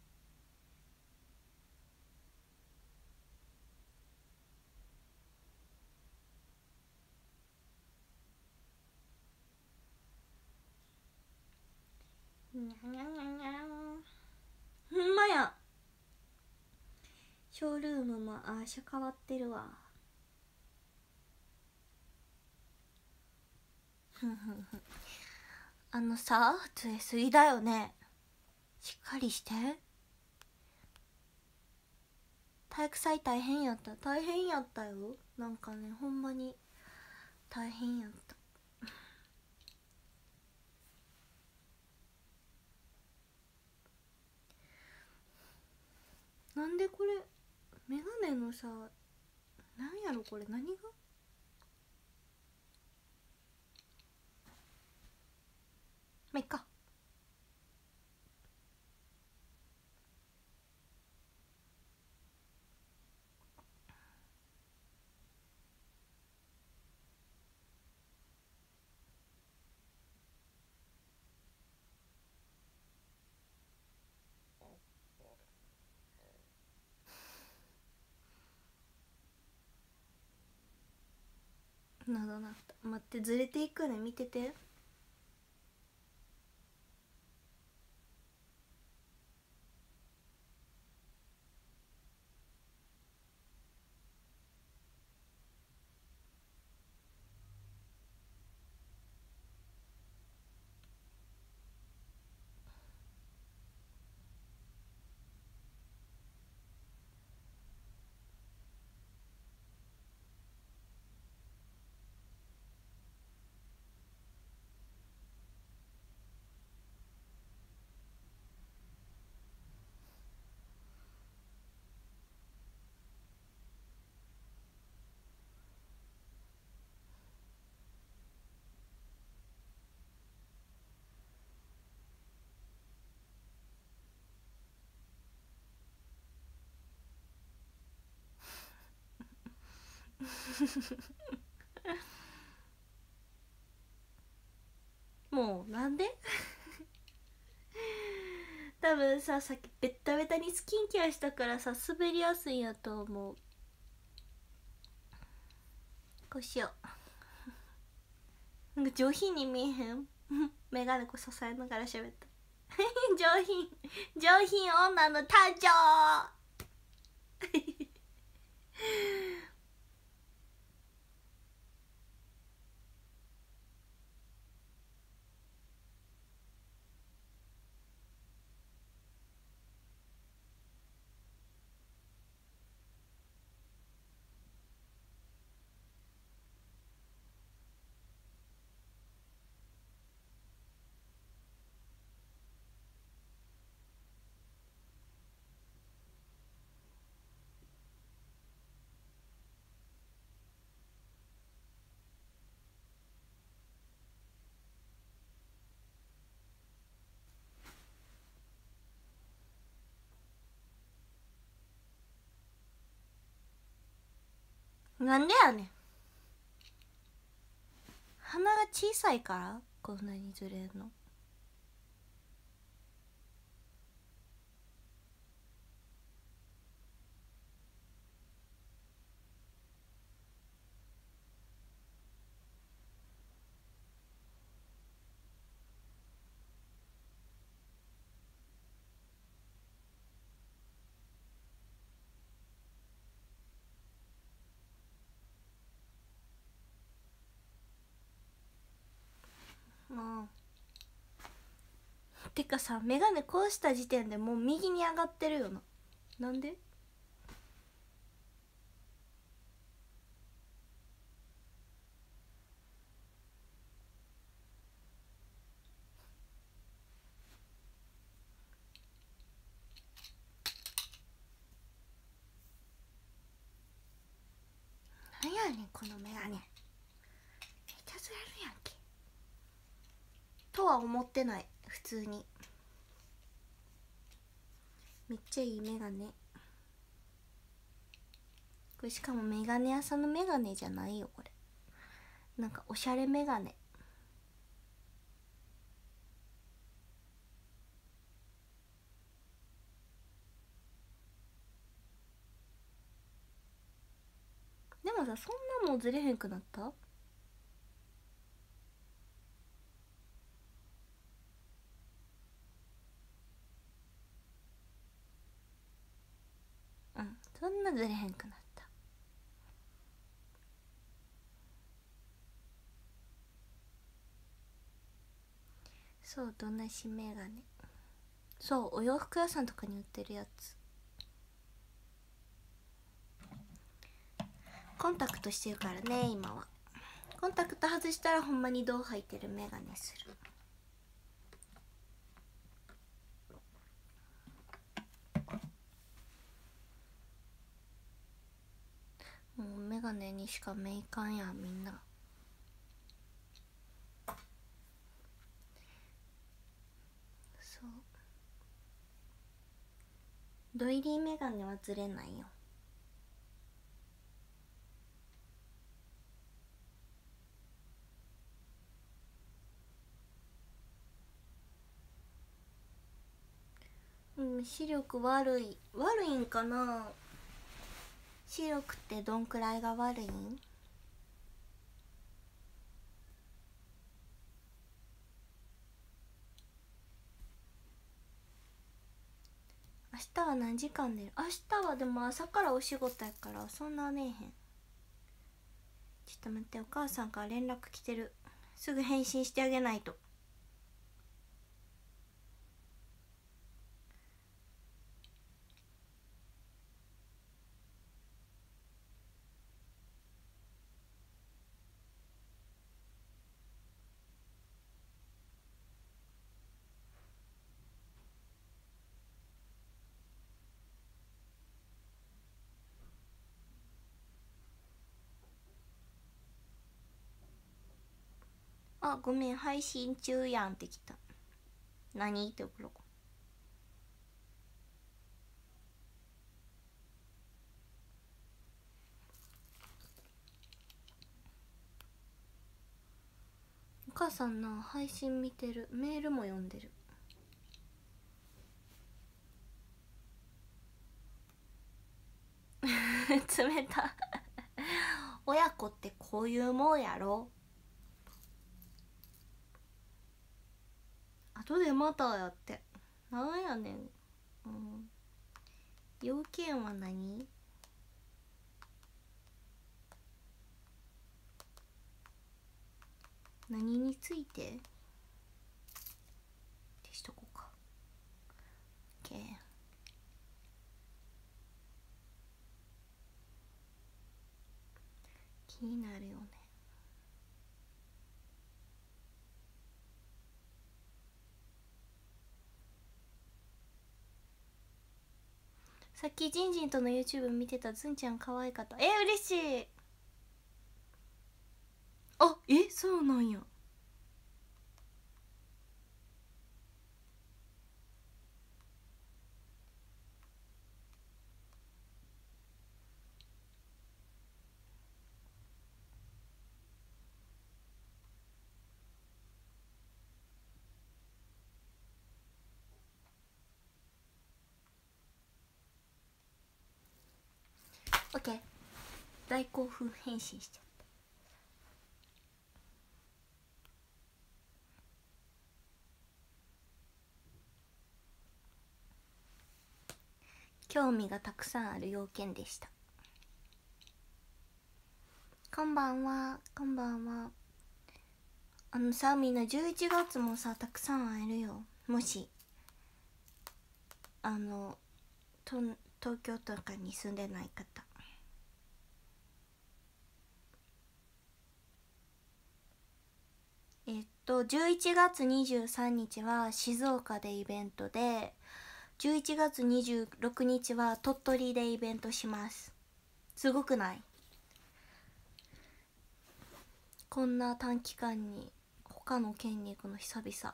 にゃにゃにゃにゃほんまや。ショールームもあーしゃ変わってるわ。ふんふんふん。あのさ、ずれすぎだよね。しっかりして。体育祭大変やった。大変やったよ。なんかね、ほんまに大変やった。なんでこれメガネのさ、なんやろこれ、何がまあ、いっか。などなった。待って、ずれていくね、見てて。 もうなんで多分さ、さっきベッタベタにスキンケアしたからさ、滑りやすいんやと思う。こうしよう。なんか上品に見えへんメガネこう支えながら喋った上品上品女の誕生なんでやねん。鼻が小さいからこんなにずれんの。もうてかさ、メガネこうした時点でもう右に上がってるよな。なんで？なんやねんこのメガネ。いたずらるやんけ。とは思ってない。普通にめっちゃいいメガネ。これしかもメガネ屋さんのメガネじゃないよこれ。なんかおしゃれメガネ。でもさ、そんなもんずれへんくなった？うん、そんなずれへんくなった。そう、どんなしメガネ。そう、お洋服屋さんとかに売ってるやつ。コンタクトしてるからね今は。コンタクト外したらほんまに銅入ってるメガネする。もうメガネにしかメイカンやんみんな。そう、ドイリーメガネはずれないよ。うん、視力悪い悪いんかな。視力ってどんくらいが悪いん？明日は何時間寝る？明日はでも朝からお仕事やからそんな寝えへん。ちょっと待って、お母さんから連絡来てる。すぐ返信してあげないと。あ、ごめん配信中やんってきた。何って送ろう。 母さんな配信見てる、メールも読んでる。冷た親子ってこういうもんやろ。後でまたやって、なんやねん。うん、要件は何？何についてってしとこうか。 OK。 気になるよね。さっきジンジンとの YouTube 見てた。ずんちゃん可愛かった。え、嬉しい。あ、え、そうなんや。オッケー。大興奮変身しちゃった。興味がたくさんある要件でした。こんばんは、こんばんは。あのさ、みんなじゅういちがつもさ、たくさん会えるよ。もしあのと東京とかに住んでない方。えっとじゅういちがつにじゅうさんにちは静岡でイベントで、じゅういちがつにじゅうろくにちは鳥取でイベントします。すごくない？こんな短期間に他の県に行くの久々。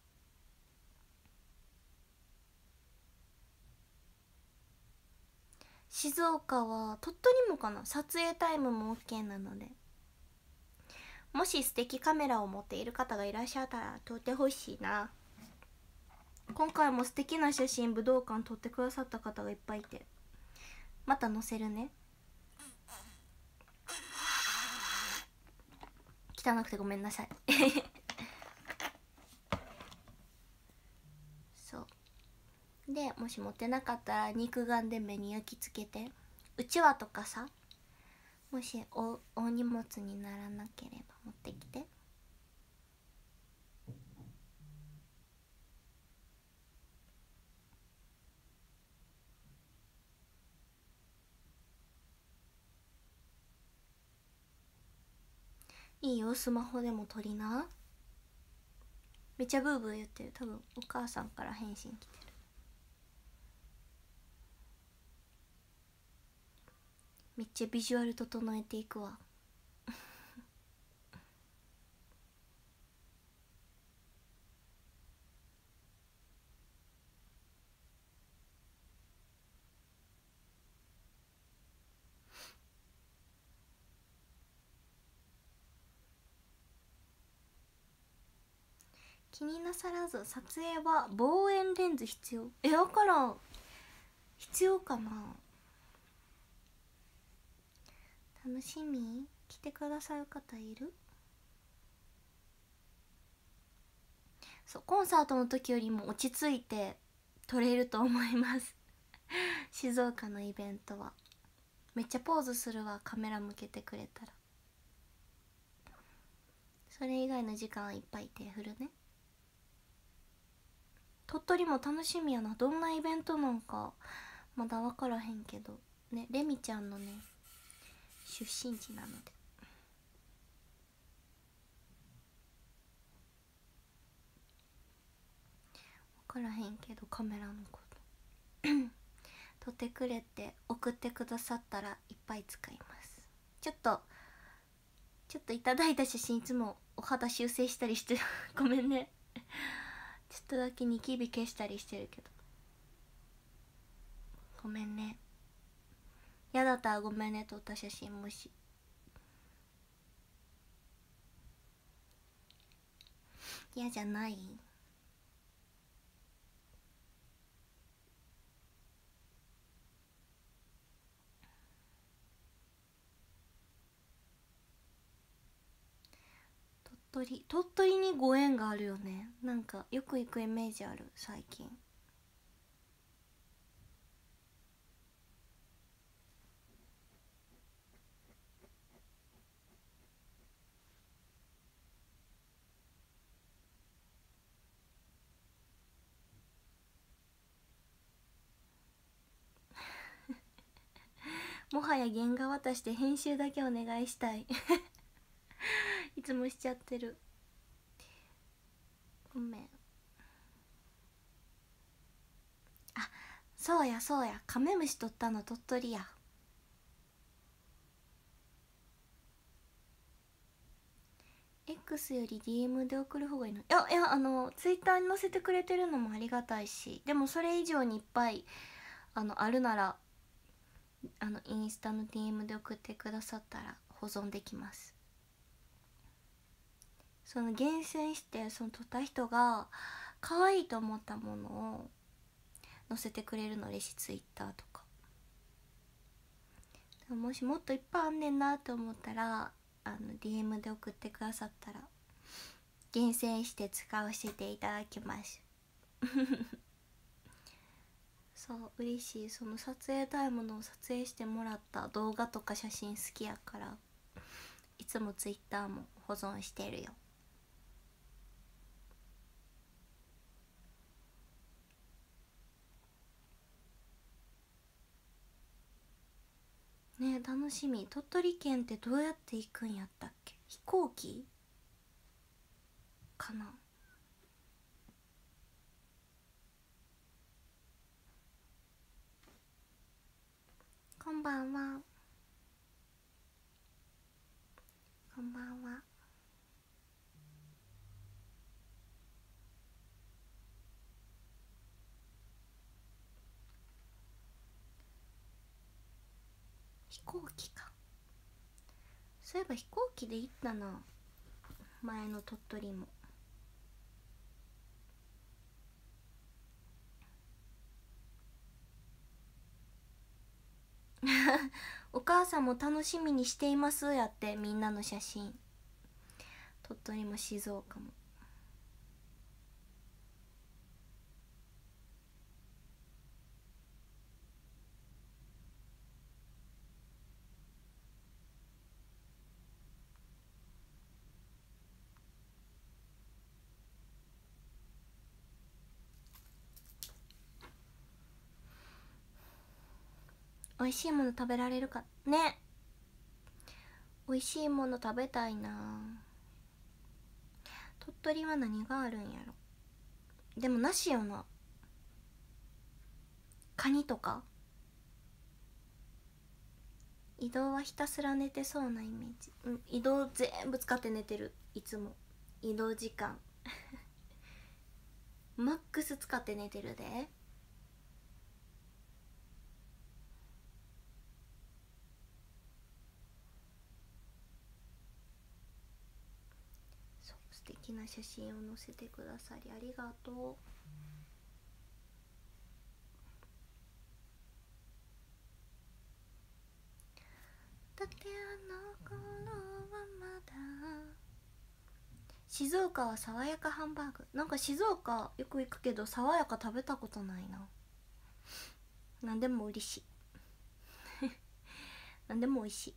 静岡は鳥取もかな。撮影タイムも OK なので、もし素敵カメラを持っている方がいらっしゃったら撮ってほしいな。今回も素敵な写真武道館撮ってくださった方がいっぱいいて、また載せるね。汚くてごめんなさいそうで、もし持ってなかったら肉眼で目に焼き付けて。うちわとかさ、もしお大荷物にならなければ持ってきて。いいよ、スマホでも撮りな。めっちゃブーブー言ってる。多分お母さんから返信来てる。めっちゃビジュアル整えていくわ気になさらず。撮影は望遠レンズ必要？え、わからん。必要かな。楽しみ。来てくださる方いる？そう、コンサートの時よりも落ち着いて撮れると思います静岡のイベントはめっちゃポーズするわ、カメラ向けてくれたら。それ以外の時間はいっぱい手振るね。鳥取も楽しみやな。どんなイベントなんかまだ分からへんけどね。レミちゃんのね出身地なので。分からへんけどカメラのこと撮ってくれて送ってくださったらいっぱい使います。ちょっとちょっといただいた写真いつもお肌修正したりしてるごめんねちょっとだけニキビ消したりしてるけどごめんね。やだったらごめんね。撮った写真もし嫌じゃない？鳥取鳥取にご縁があるよね。なんかよく行くイメージある最近。もはや原画渡して編集だけお願いしたいいつもしちゃってる、ごめん。あ、そうやそうや、カメムシ取ったの鳥取や。 X より ディーエム で送る方がいいの？いやいや、あの Twitter に載せてくれてるのもありがたいし、でもそれ以上にいっぱいあのあるなら、あのインスタの ディーエム で送ってくださったら保存できます。その厳選してその撮った人が可愛いと思ったものを載せてくれるの嬉しい。 Twitter とかもしもっといっぱいあんねんなって思ったら、あの ディーエム で送ってくださったら厳選して使わせていただきますそう、嬉しい。その撮影たいものを撮影してもらった動画とか写真好きやから、いつも Twitter も保存してるよ。ねえ、楽しみ。鳥取県ってどうやって行くんやったっけ？飛行機かな。こんばんは。こんばんは。飛行機か。そういえば飛行機で行ったな、前の鳥取もお母さんも楽しみにしていますやって、みんなの写真。鳥取も静岡も。美味しいもの食べられるかね。美味しいもの食べたいな。鳥取は何があるんやろ。でもなしよな。カニとか。移動はひたすら寝てそうなイメージ。うん、移動全部使って寝てる、いつも。移動時間マックス使って寝てるで。そう、素敵な写真を載せてくださりありがとう。だってあの頃はまだ。静岡は爽やかハンバーグ。なんか静岡よく行くけど爽やか食べたことないな。なんでも嬉しいなんでも美味しい。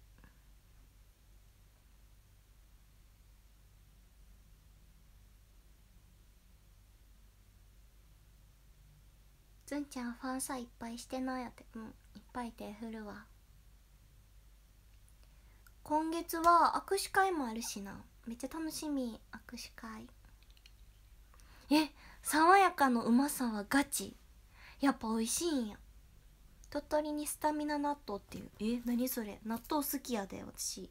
ずんちゃんファンサいっぱいしてないやって。うん、いっぱい手振るわ。今月は握手会もあるしな。めっちゃ楽しみ。握手会。え、爽やかのうまさはガチ。やっぱ美味しいんや。鳥取にスタミナ納豆っていう。え、何それ。納豆好きやで私。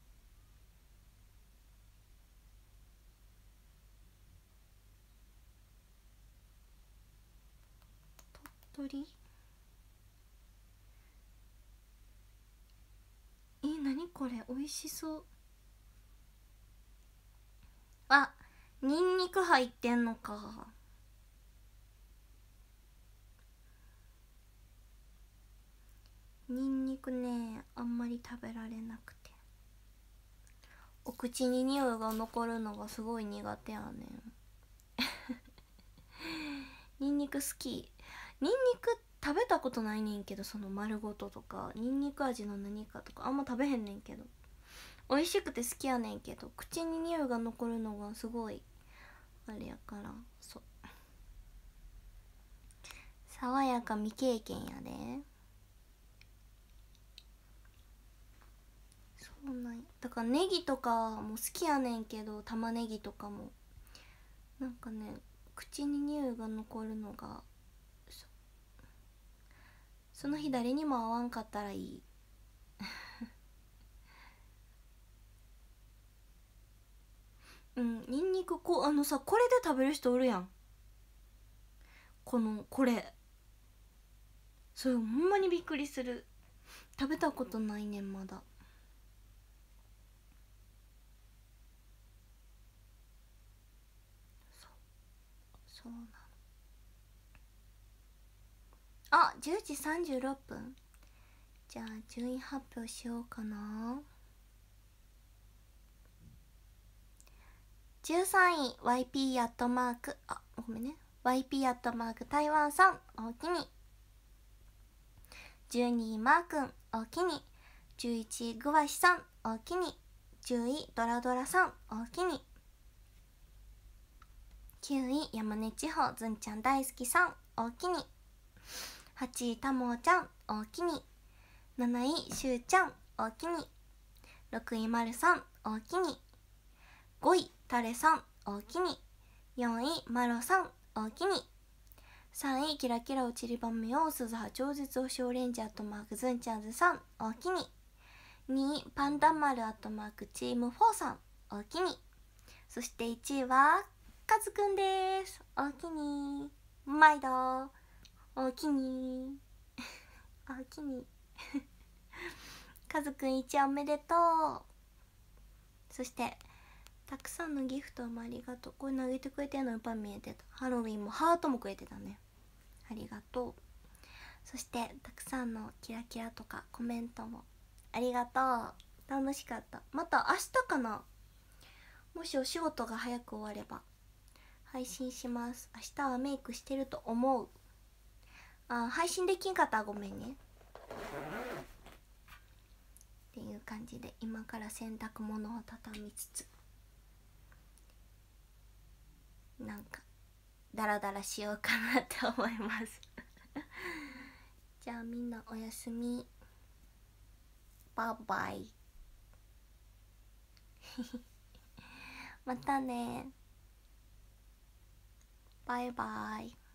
鳥取。え、何これ美味しそう。あ、 ニンニク入ってんのか。ニンニクねあんまり食べられなくて、お口に匂いが残るのがすごい苦手やねんニンニク好き。ニンニク食べたことないねんけど、その丸ごととかニンニク味の何かとかあんま食べへんねんけど、美味しくて好きやねんけど、口に匂いが残るのがすごいあれやから。そう、爽やか未経験やで。そうなんや。だからネギとかも好きやねんけど、玉ねぎとかもなんかね口に匂いが残るのが、 そ, その日誰にも合わんかったらいいうん、ニンニクこうあのさ、これで食べる人おるやん、このこれ、それほんまにびっくりする。食べたことないねんまだ。そうそうなの。あ、じゅうじさんじゅうろっぷん。じゃあ順位発表しようかな。じゅうさんい ワイピー アットマーク、あ、ごめんね、 ワイピー アットマーク台湾さんおおきに。じゅうにいマーくんおおきに。じゅういちいグワシさんおおきに。じゅういドラドラさんおおきに。きゅうい山根地方ずんちゃん大好きさんおおきに。はちいたもーちゃんおおきに。なないしゅうちゃんおおきに。ろくいまるさんおおきに。ごいタレさんおおきに。よんいマロさんおおきに。さんいキラキラをちりばめよう鈴葉超絶おしおレンジアットマークずんちゃんずさんおおきに。にいパンダ丸アットマークチームフォーさんおおきに。そしていちいはカズくんです。おおきに。毎度おおきにおおきにカズくんいちおめでとう。そしてたくさんのギフトもありがとう。これ投げてくれてるのいっぱい見えてた。ハロウィンもハートもくれてたね、ありがとう。そしてたくさんのキラキラとかコメントもありがとう。楽しかった。また明日かな、もしお仕事が早く終われば配信します。明日はメイクしてると思う。あ、配信できんかったらごめんねっていう感じで、今から洗濯物を畳みつつなんかダラダラしようかなって思いますじゃあみんなおやすみ、バイバイまたね、バイバイ。